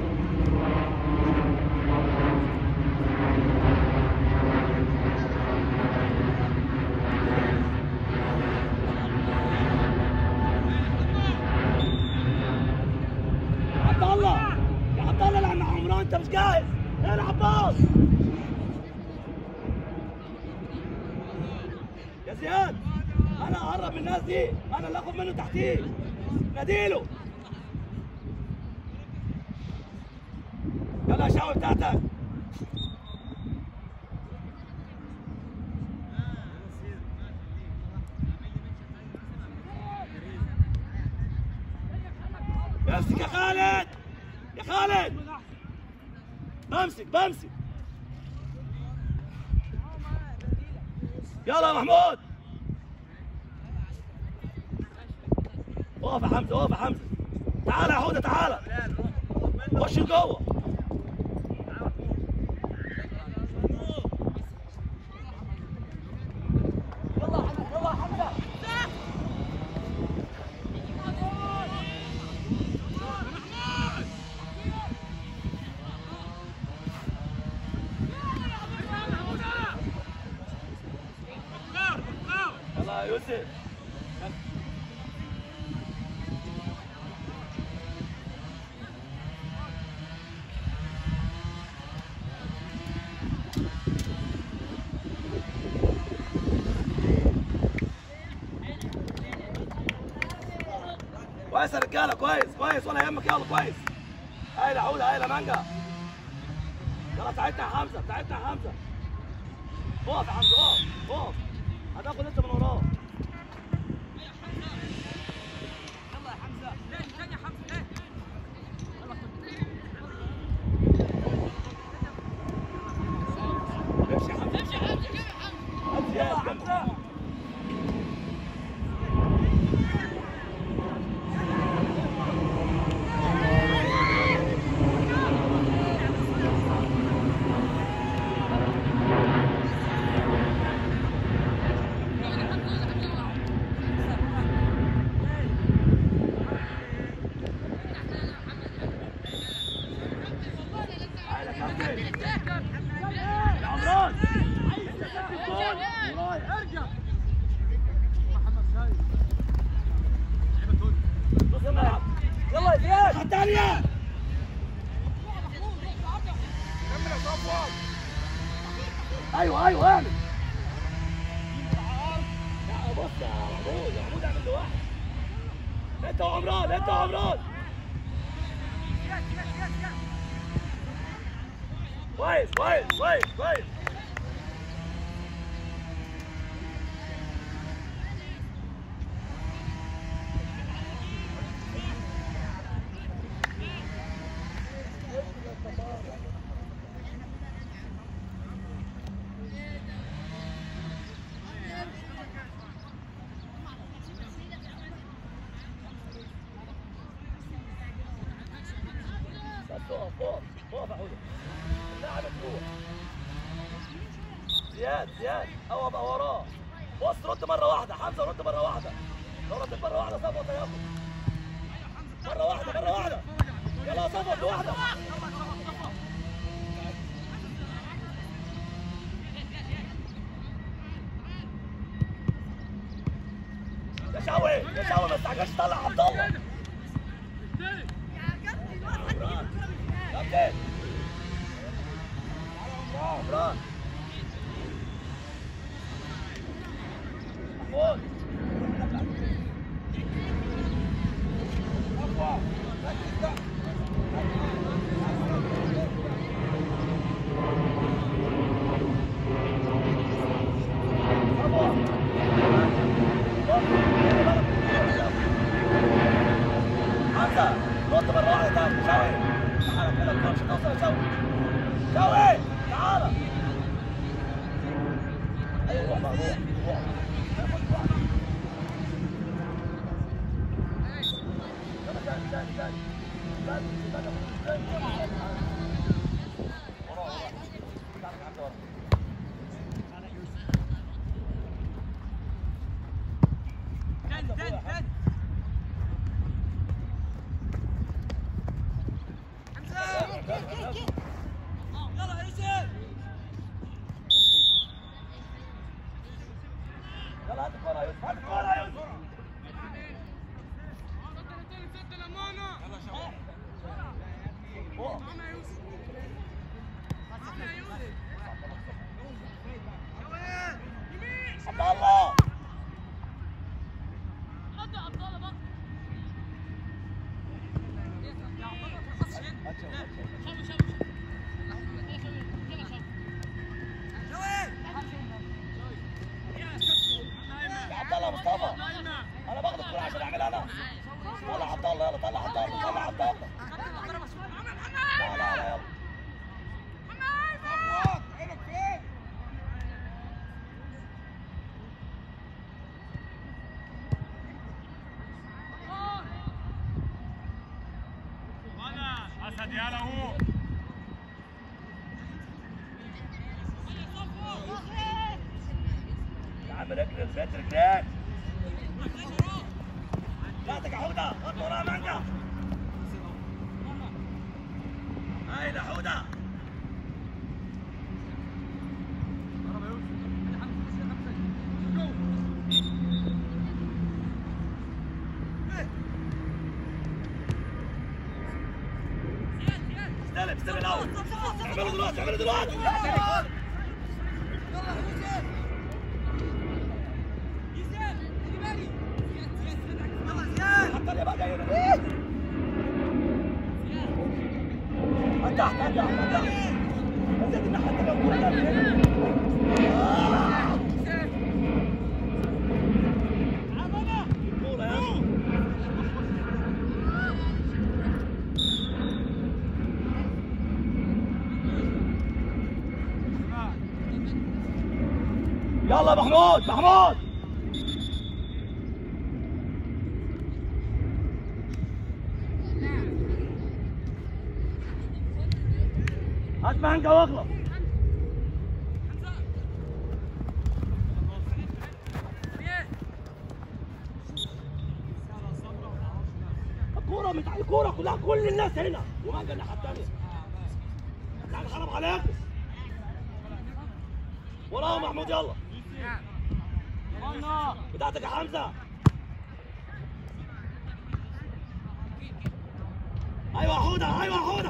يا عبد الله لعن عمران انت مش جاهز العب باص يا زياد انا اقرب من الناس دي انا اللي اخد منه تحتيه ناديله يلا يا شاوي بتاعتك امسك يا خالد يا خالد بمسك يلا يا محمود وقف يا حمزه تعالى يا حوده تعالى خش لجوه يلا يا يوسف كويس يا رجاله كويس ولا يهمك يلا كويس هايله عوده هايله مانجا يلا ساعدنا يا حمزه اقف يا حمزه اقف هتاخد انت من وراه يلا يا حمزه ليه تاني يا حمزه ليه امشي يا حمزه امشي يا حمزه يلا يا زياد الثانية ايوه اعمل بص يا محمود اعمل لوحدك انت وعمران كويس اقف يا حوده اللاعب مفتوح زياد هو بقى وراه بص رد مره واحده حمزه رد مره واحده لو ردت مره واحده صفوت هياخد مره واحده يلا صفوت لوحده يا شاوي ما تستعجلش طلع عبد الله كابتن عمران محمود يلا هات الكورة يا يوسف، هات الكورة يا يوسف. عبد الله يا عبد الله مصطفى، انا باخد الكورة عشان اعملها انا. طلع عبد الله، يلا طلع عبد الله، طلع عبد الله. لا لا لا يلا. اسد يلا هو يا عم رجل البيت رجلان. جاتك يا حوده، خد وراها مانجا. هاي يا حوده. استلم استلم الاول. اعملوا دلوقتي اعملوا دلوقتي. حتى اللي بقى جاي هنا. تحت تحت تحت. نزلت الناحية التانية وكورة. الكورة يا أخي. يلا محمود محمود. هات مانجا واغلط. الكورة كلها كل الناس هنا ومانجا الناحية التانية. يعني حرام عليكم. وراهم محمود يلا. بتاعتك يا حمزة. ايوه حودة ايوه حودة.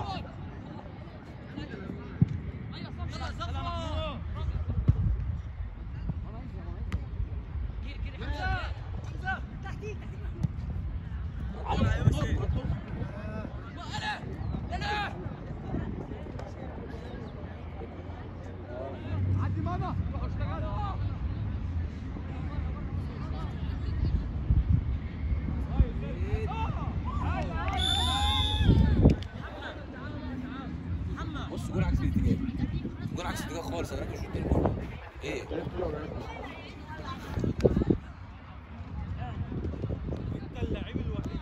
عدي ماما روحوا اشتغلوا. بص جول عكس الاتجاه، جول عكس الاتجاه خالص. انا راكب الشوط الجول ايه؟ انت اللعيب الوحيد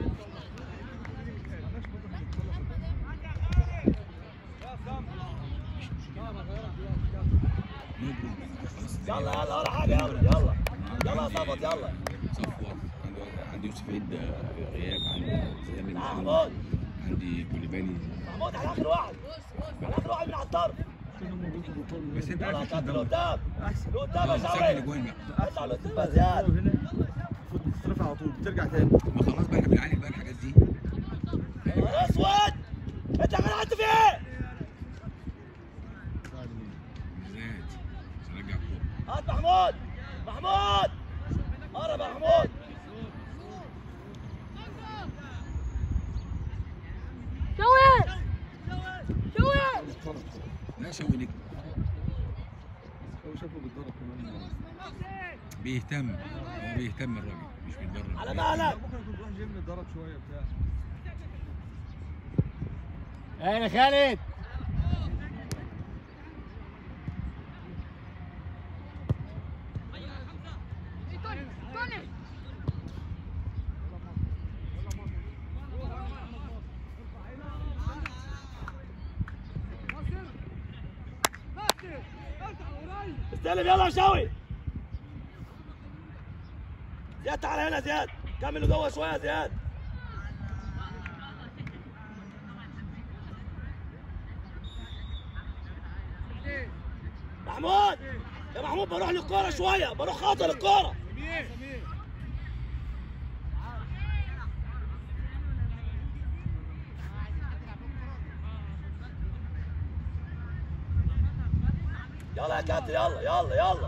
يلا يلا ولا حاجة يلا يلا يلا صفت يلا. صفوت عندي يوسف عيد غياب، عندي زياد محمود عندي كوليباني. محمود على آخر واحد، على آخر واحد من على الطرف. بس انت يلا عارف طب لقدام لقدام يا سجل شاوي. اجوان بقى. اطلع لقدام يا زياد. المفروض تتصرف على طول بترجع تاني. ما خلاص بقى احنا بنعالج بقى الحاجات دي. يا اسود انت قعدت في ايه؟ زياد رجع الكوره. هات محمود محمود قرب يا محمود. لا شوي نجم هو شافه بيتضرب كمان. بيهتم، هو بيهتم الراجل مش بيتدرب. على مهلك. ممكن يكون بيروح جيم يتدرب شويه بتاع. يا خالد سلم يلا يا شوي. زياد تعالى هنا زياد، كمل جوه شويه يا زياد. محمود يا محمود بروح للكوره شويه، بروح خاطر الكوره. يلا يا كابتن يلا يلا يلا.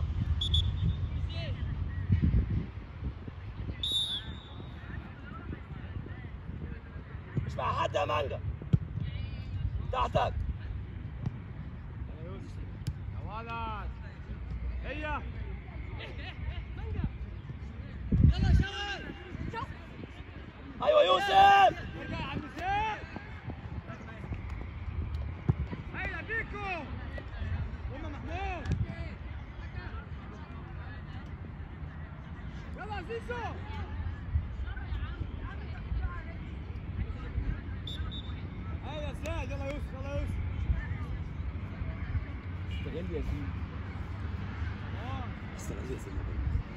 مش مع حد يا مانجا. تحتك. يا ولد هي ايوه يوسف. ارجع يا عم زياد. هيا بيكو قوم محمود. يلا زيزو. هيا زياد يلا يوسف يلا يوسف. استغل يا سيدي. استغل يا سيدي.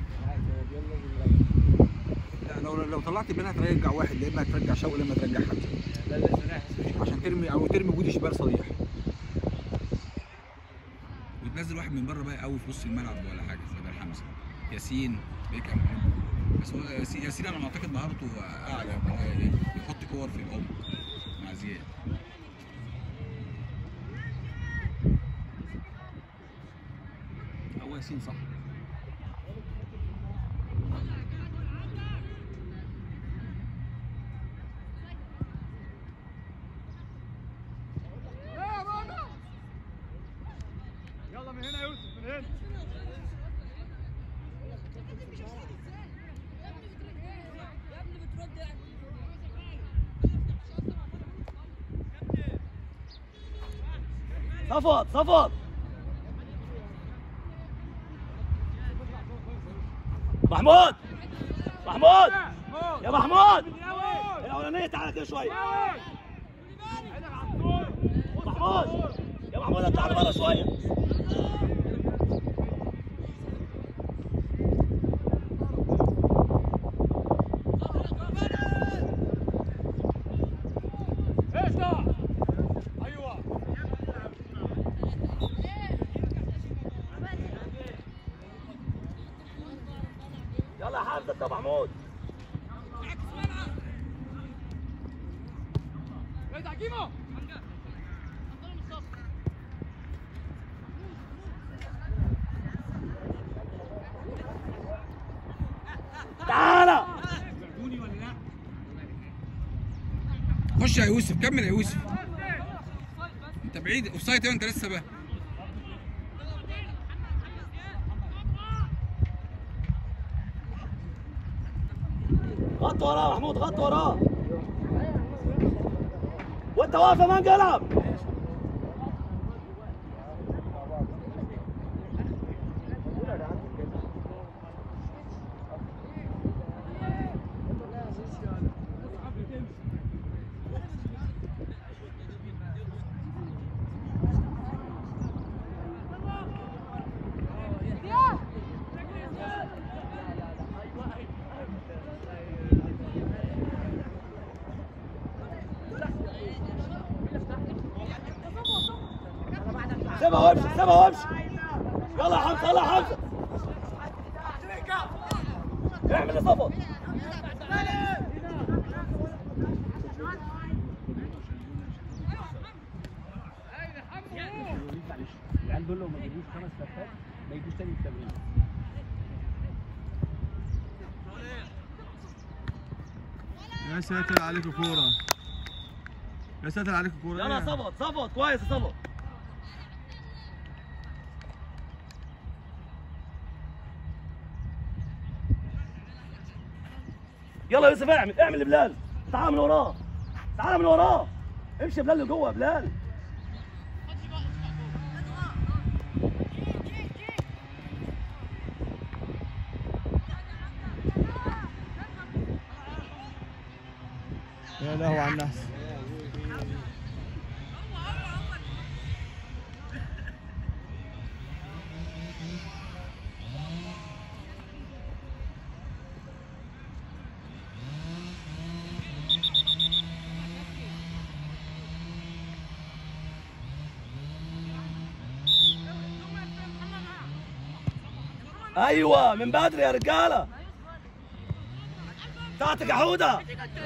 لا لو طلعت منها ترجع واحد، يا اما ترجع شوقي يا اما ترجع حمزه. لا لازم رايح عشان ترمي جودي شمال صريح. وتنزل واحد من بره بقى قوي في وسط الملعب ولا حاجه بدل حمزه. ياسين بيكهام. بس هو ياسين انا معتقد مهارته اعلى، يحط كور في العمق مع زياد. هو ياسين صح. يلا من هنا يا يوسف من هنا. صفوت صفوت. محمود محمود يا محمود الاولانيه تعالى كده شويه. محمود يا محمود اطلع لبره شويه. ايوه يلا يا حمزه انت محمود. ارجع كيمو. تعالى خش يا يوسف، كمل يا يوسف. انت بعيد اوفسايد انت لسه بقى. غط وراه محمود غط وراه. وانت واقف يا مانجا العب. سيبها وامشي سيبها وامشي. يلا يا حمزه يلا يا حمزه. اعمل يا صفوت. العيال دول لو ما جابوش 5 لفات ما يجوش تاني التمرين. يا ساتر عليكم كوره. يا ساتر عليكم كوره. يلا صفوت صفوت كويس يا صفوت. يلا يا يوسف اعمل لبلال. تعال من وراه تعال من وراه. امشي بلال لجوه بلال. يا لهو على النحس. ايوه من بدري يا رجاله. بتاعتك يا حوده.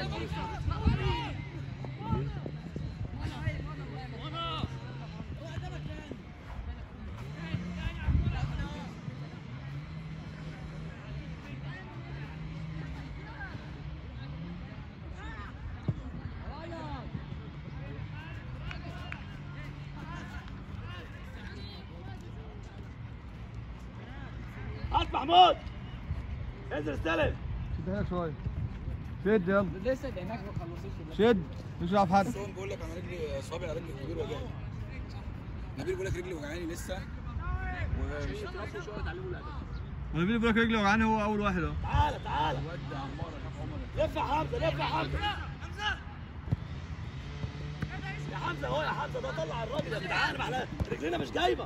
هات محمود. انزل استلم. شد هناك شويه. شد يلا. لسه هناك ما خلصوش. شد مش هتعرف حد. بس هو بقول لك انا رجلي صابع على رجلي الكبير وجعني. نبيل بيقول لك رجلي وجعاني لسه ومش نبيل بيقول لك رجلي وجعاني هو اول واحد اهو. تعالى تعالى. لف يا حمزه لف يا حمزه. يا حمزه اهو يا حمزه ده طلع الراجل يا جدعان احنا رجلينا مش جايبه.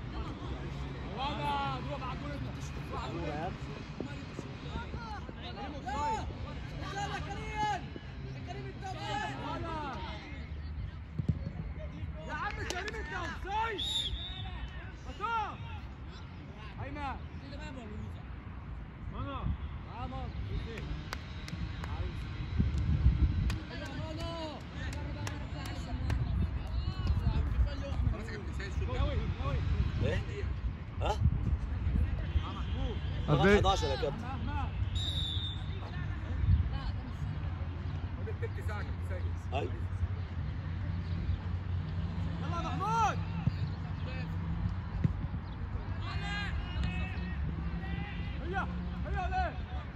ايه؟ ها؟ قد 11 يا كابتن. ايوه يلا محمود. هيا هيا ليه؟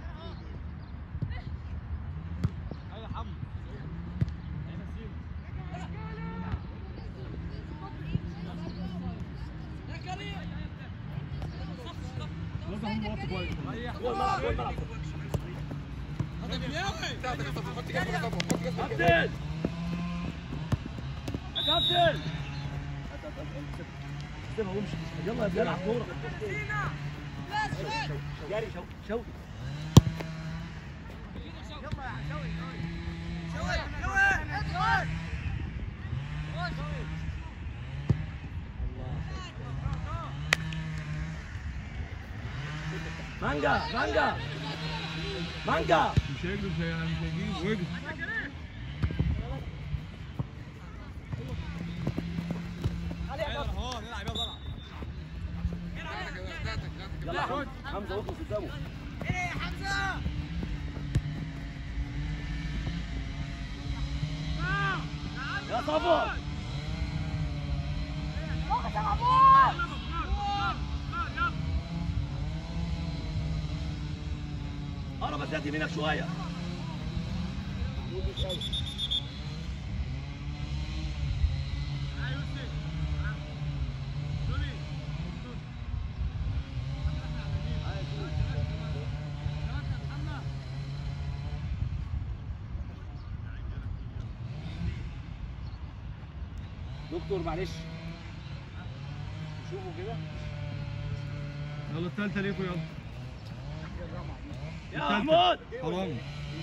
هيا حمد. جوه الملعب جوه الملعب. كابتن يا كابتن سيبها وامشي. يلا يا بلال على الكوره. جري شوقي. مانجا مانجا مانجا. مش هيجري مش هيجيب ويجري. يلا حمزه واخلص قدامه. ايه يا حمزه؟ يا صفا قرب بس يمينك شويه. دكتور معلش شوفوا كده. يلا الثالثه ليكوا يلا. يا محمود حرام.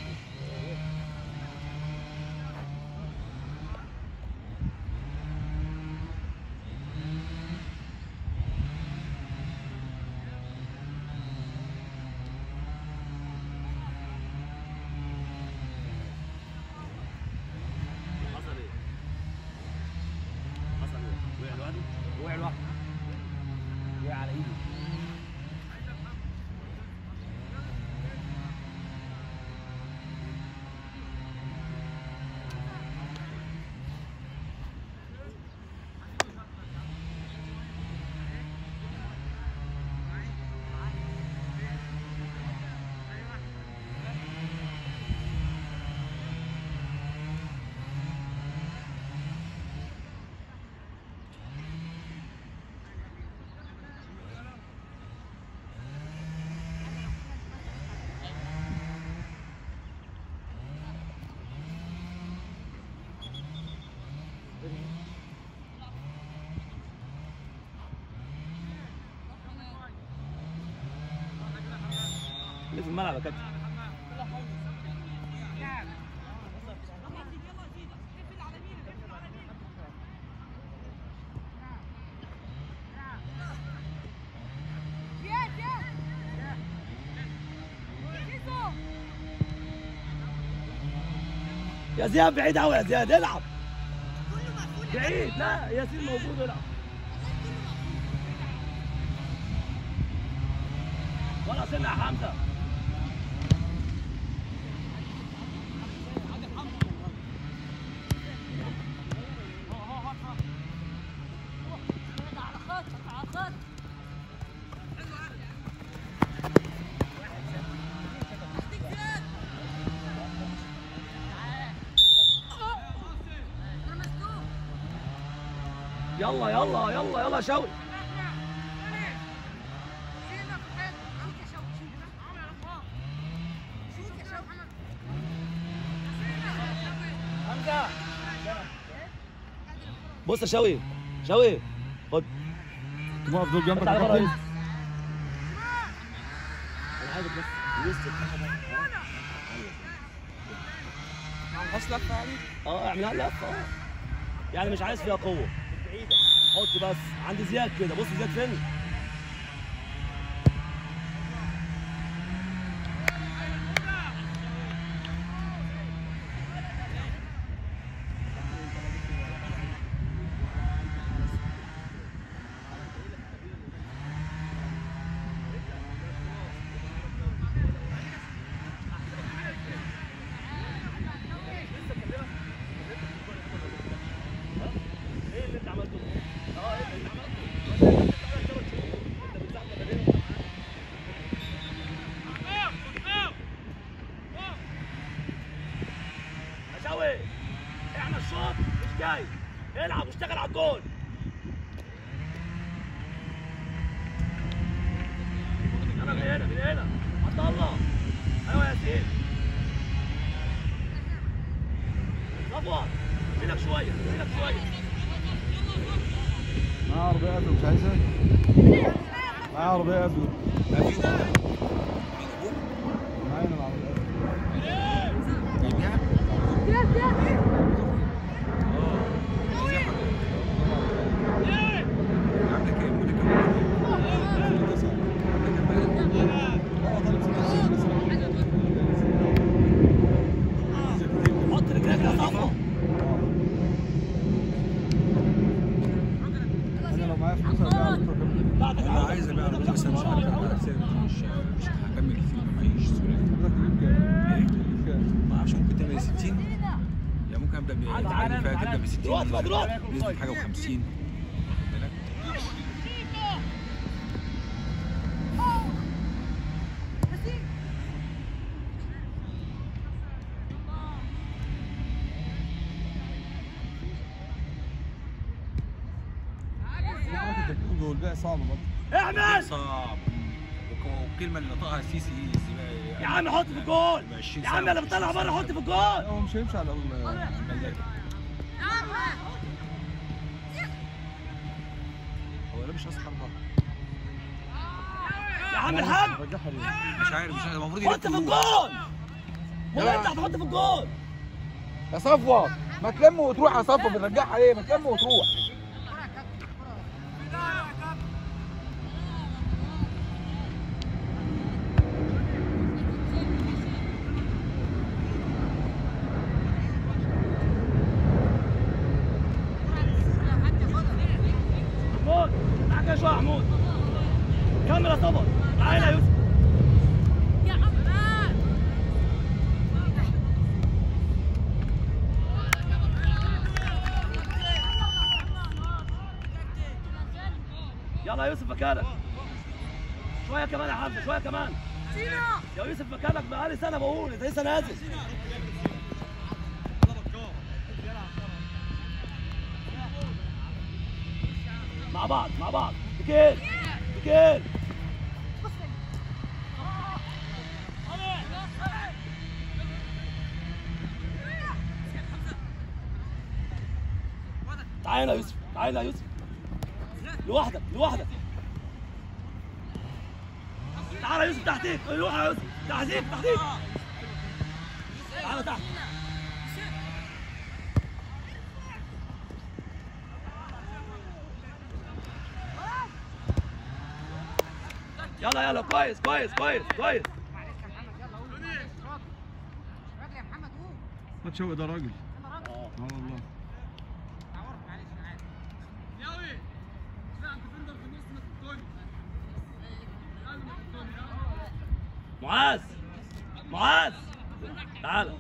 وقع لوحده. وقع على ايده. اللي في الملعب يا كابتن. يا زياد بعيد قوي يا زياد العب بعيد. لا ياسين موجود العب ولا سنة يا حمزة. يلا يلا يلا يلا شوي. بص يا شوي شوي خد واقف دول جنبك تعالى يا بره كابتن. انا عايزك بس يوسف اصلك يعني اعملها لفه يعني مش عايز فيها قوه بعيده. حط بس عند زياد كده. بص زياد فين. ايه اللي انت عملته؟ ايه اللي انت عملته؟ يا شوي اعمل الشوط مش جاي. العب واشتغل على الجول. انا من هنا من هنا عبد الله. ايوه يا ياسين. صفوان شيلك شويه شيلك شويه. معاه عربية قبل مش عايزها؟ معاه عربية قبل. لا في والله. معانا العربية قبل. جايبها؟ عامله كام؟ ولا حط رجلك يا صفوان. انا لو معايا فلوس هبيع بكره كمان. بعدك انا عايز ابيع عربيه بس انا مش عارف مش هكمل كتير ما معيش سهوله. حضرتك تجيب كام؟ ايه؟ تجيب كام؟ ما اعرفش ممكن تعمل 60 يعني ممكن ابدا العقد اللي فات ابدا ب 60 بنسبه حاجه و50 بالك. ممكن تكون والبيع صعب برضه. اعمل صعب. والكلمه اللي نطقها السيسي يا عم حط في الجول. يا عم انا بطلع بره حط في الجول. هو مش هيمشي على هو ده مش راس حربة. يا عم الحاج رجعها ليه؟ مش عارف المفروض حط في الجول. ولا انت هتحط في الجول. يا صفوه ما تلم وتروح يا صفوه بنرجعها ليه؟ ما تلم وتروح. محمود تعال كده شويه يا محمود. كمل يا صبر. تعالى يا يوسف. يلا يا يوسف مكانك. شويه كمان يا حمزه شويه كمان. يا يوسف مكانك بقالي سنه بقول انت لسه نازل. مع بعض مع بعض. بكير بكير. تعالى يا يوسف تعالى يا يوسف. لوحدك لوحدك. تعالى يا يوسف تحتيك. روح يا يوسف تحتيك تحتيك. تعالى تحت. يلا يلا كويس كويس كويس كويس. معلش يا محمد يلا قول. راجل يا محمد قول. ما تشوق ده راجل. اه والله. معاذ معاذ تعال.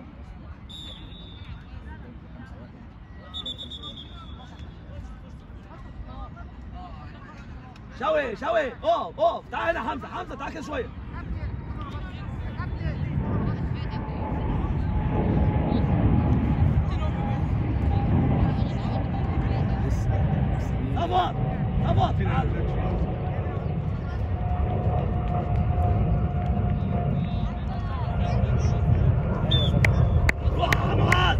شوي شوي اقف اقف تعال هنا حمزه حمزه تعال كده شويه. صفوت صفوت تعال. روح يا معاذ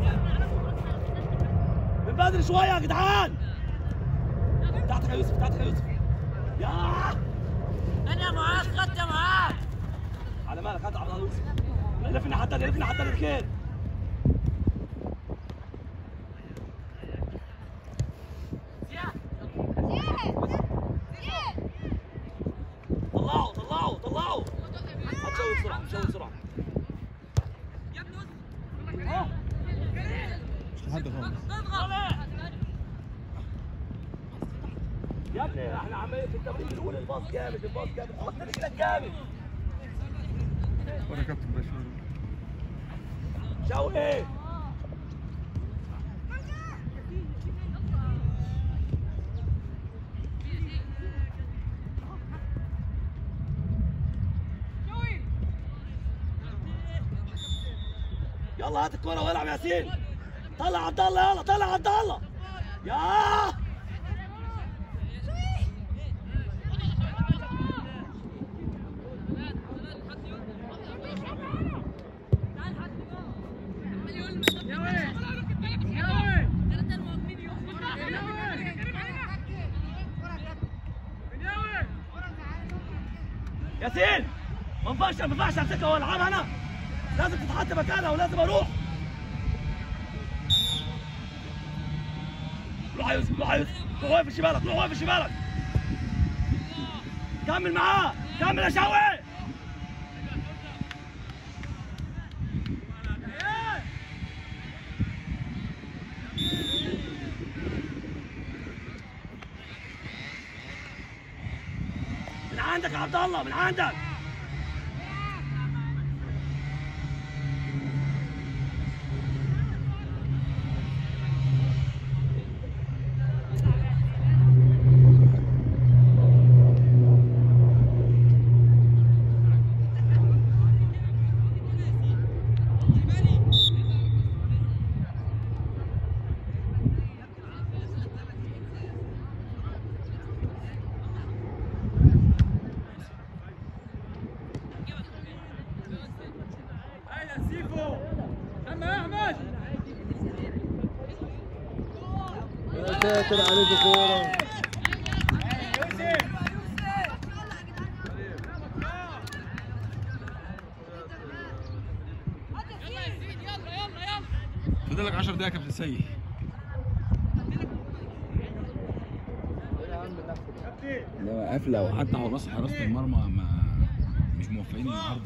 من بدري شويه يا جدعان. تحتك يا يوسف تحتك يا يوسف. يا انا معاذ خدت يا معاذ. على مالك هات عبد الله يوسف. لفنا حتى لفنا حتى الركين. طلعوا طلعوا طلعوا. هتشوي بسرعه هتشوي بسرعه. مش لحد خالص. يا ابني احنا عمالين في التمرين بنقول الباص جامد الباص جامد. حط رجلك جامد. وانا كابتن باشا. شوقي يلا هات الكرة والعب يا ياسين. طلع عبد الله يلا طلع عبد الله. يا ياسين ما ينفعش امسكها والعبها انا. لازم تتحط مكانها ولازم اروح. روح يا يوسف روح يا يوسف. روح واقف في شمالك روح واقف في شمالك. كمل معاه كمل يا شوقي. من عندك يا عبد الله من عندك. ساتر عليك كوره. فاضلك 10 دقايق يا كابتن سيد. لا قافله وحتى حراسه المرمى مش موفقين النهارده.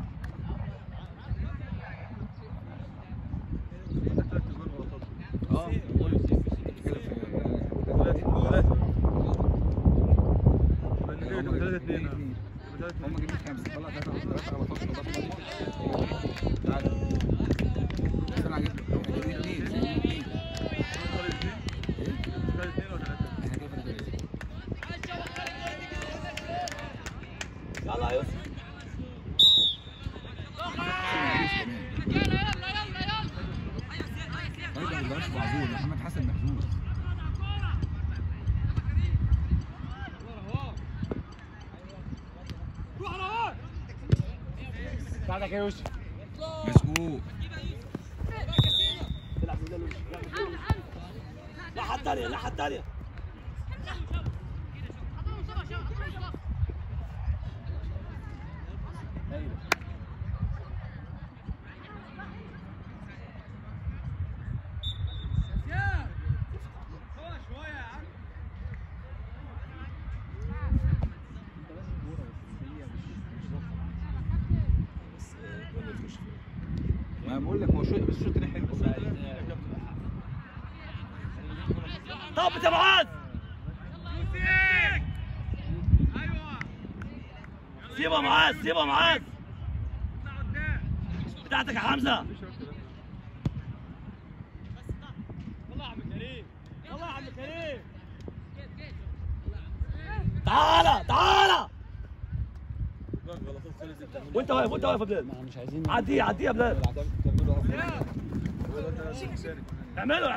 هم جايبين خمسه طلع 3 غلطات تعالى انا جبت اثنين يلا يا يوسف. طيب ما بقاش معذور محمد حسن محذور. بعدك يا يوسف. مسكوك. الناحية الثانية الناحية الثانية. ما بقول بقول لك هو بس الشوط الثاني حلو. طب يا معاذ سيبها معاذ سيبها معاذ بتاعتك يا حمزه. يلا يا عم كريم يلا يا عم كريم. تعالى تعالى وانت واقف يا بلال. مش عايزين عديه عديه يا بلال. اعمله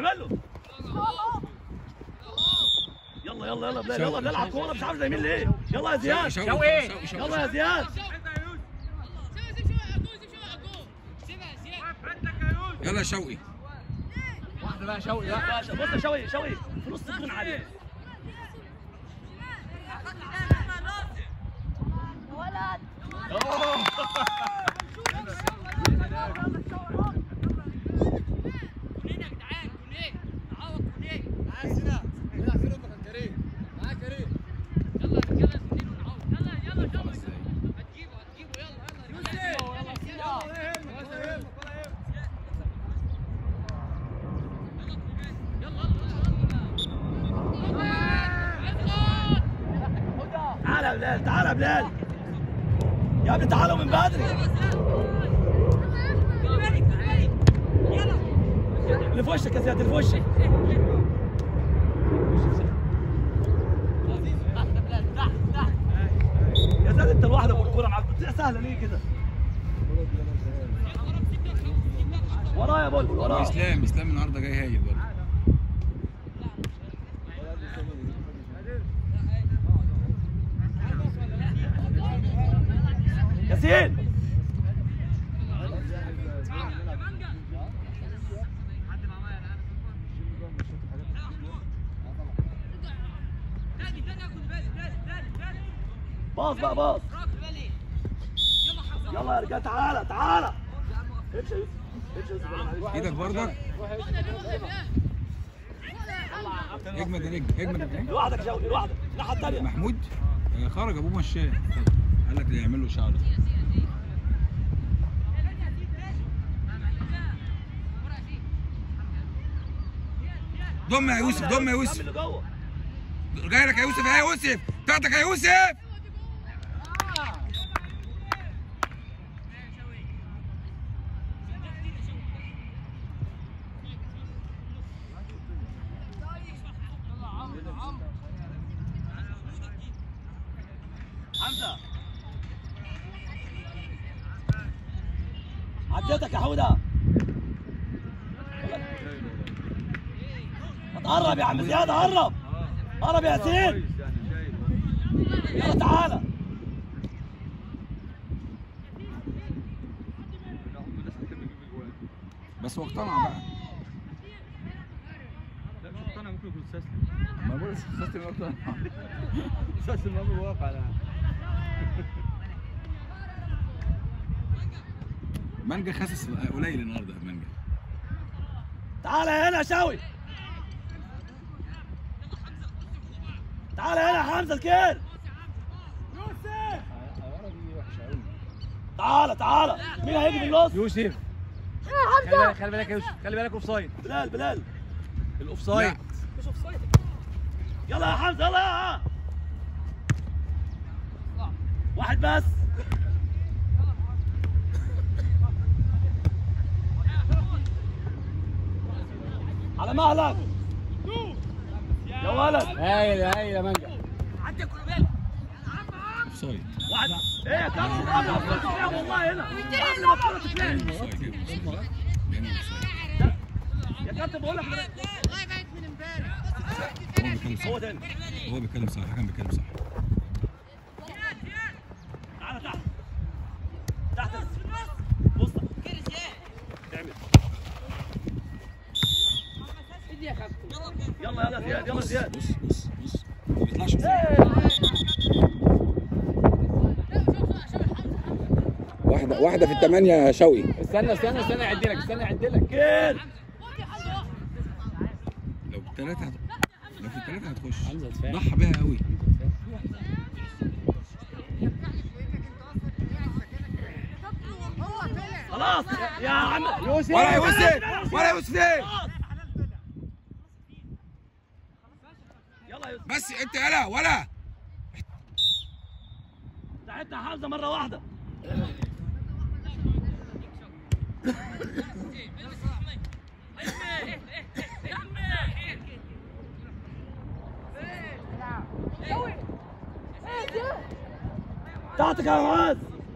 يلا يلا يلا بلال يلا بلال على الكوره مش عارف زي مين ليه. يلا يا زياد شوقي يلا يا زياد يلا يا شوقي. واحده بقى شوقي بقى. بص يا شوقي في نص الجون عليه. تعالى يا بلال يا ابني تعالوا من بدري. اللي في وشك يا زياد اللي في وشك. يا زياد انت لوحدك والكوره معاك بتطيع سهله ليه كده؟ وراه يا بول وراه. اسلام النهارده جاي هايل برضه. ياسين باص بقى باص. يلا يا رجاله تعالى امشي يا يوسف ايدك برضك. اجمد يا نجم لوحدك شوقي لوحدك الناحيه الثانيه. محمود خرج ابوه مشاه قال لك يعمل له شعر. ضم يا يوسف جاي لك يا يوسف يا يوسف بتاعتك يا يوسف. حمزه عديتك يا حوده. قرب يا عم زياد قرب يا ياسين. يلا تعالى بس هو اقتنع بقى. لا مش مقتنع ممكن يكون استسلم. ما بقول استسلم اقتنع. استسلم امر واقع ده. مانجا خاسس قليل النهارده مانجا. تعالى هنا يا شوقي. تعالى هنا يا حمزه الكيل. تعالى مين هيجي في النص؟ يوسف خلي بالك يا يوسف خلي بالك اوف سايد. بلال الاوف سايد. مش اوف سايد. يلا يا حمزه يلا واحد بس. على مهلك يا ولد. هايل يا مانجا. اوفسايد. واحد ايه يا كابتن قبل ما تتلعب والله هنا قبل ما الكوره تتلعب. يا كابتن بقول لك والله بايت من امبارح. هو بيتكلم صح الحكم بيتكلم صح. تعالى تحت بص اعمل يلا زياد بص ما بيطلعش واحدة في الثمانية يا شوقي. استنى يعد لك كده. لو في الثلاثة هتخش. ضحى بيها قوي. هو طلع خلاص يا عم يوسف ولا يوسف ولا يوسف ايه؟ يلا يا يوسف بس انت يلا ولا ساعدنا يا حمزه مره واحده. تعطيك يا معاذ.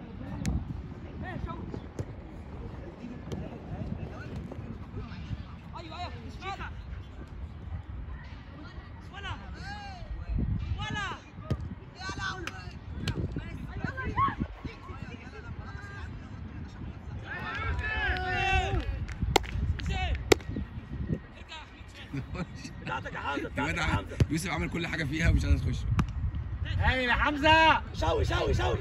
بتاعتك يا حمزه بتاعتك يا حمزه. يوسف عمل كل حاجه فيها ومش عايز تخش. هاي يا حمزه. شوي شوي شوي.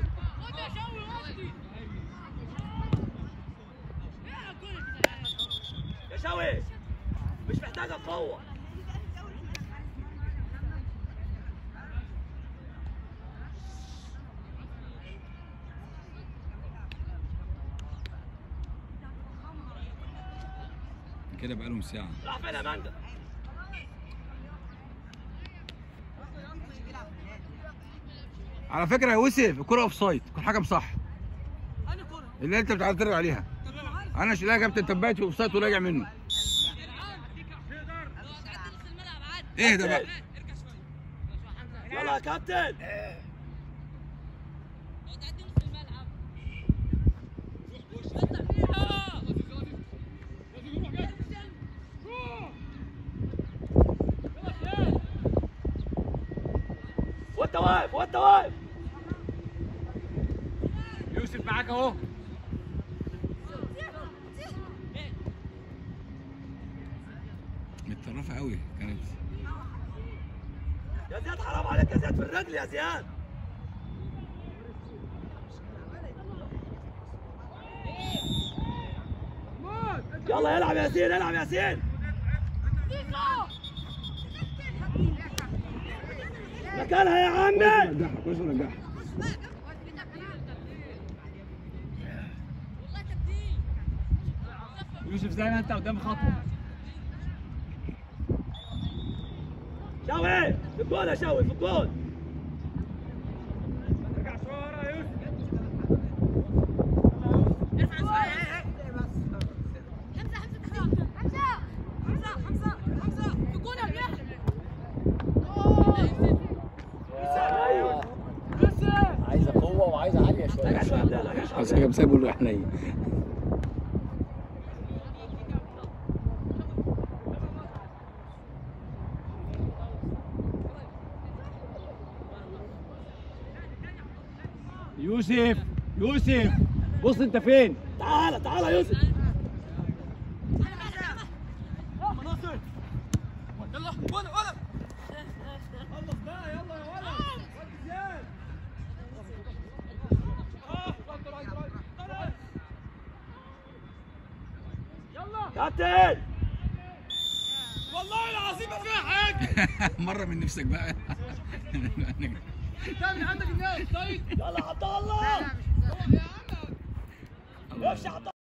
يا شوي مش محتاجه قوه. كده بقالهم ساعه. راح فين يا مانجا؟ على فكره يا يوسف الكره اوف سايد، الحكم صح. اللي انت بتعترض عليها. انا شايلها كابتن تبعت اوف سايد وراجع منه. ايه ده بقى؟ يلا يا كابتن. وانت واقف وانت واقف. يوسف معاك اهو. متطرفه قوي كانت. يا زياد حرام عليك يا زياد في الرجل يا زياد. يلا العب يا ياسين العب يا ياسين. مكانها يا عمي. رجعها كويس ورجعها. يوسف زي ما انت قدام خطوه. شوي في الجول يا شوي في الجول. ارجع شويه ورا يا يوسف. عايزه قوه وعايزه عاليه شويه. بس كده سايبه له حنين. يوسف يوسف بص انت فين؟ تعالى تعالى يا يوسف. كابتن والله العظيم ما فيها حاجه. مره من نفسك بقى. تعمل عندك الناس طيب. يلا عبد الله.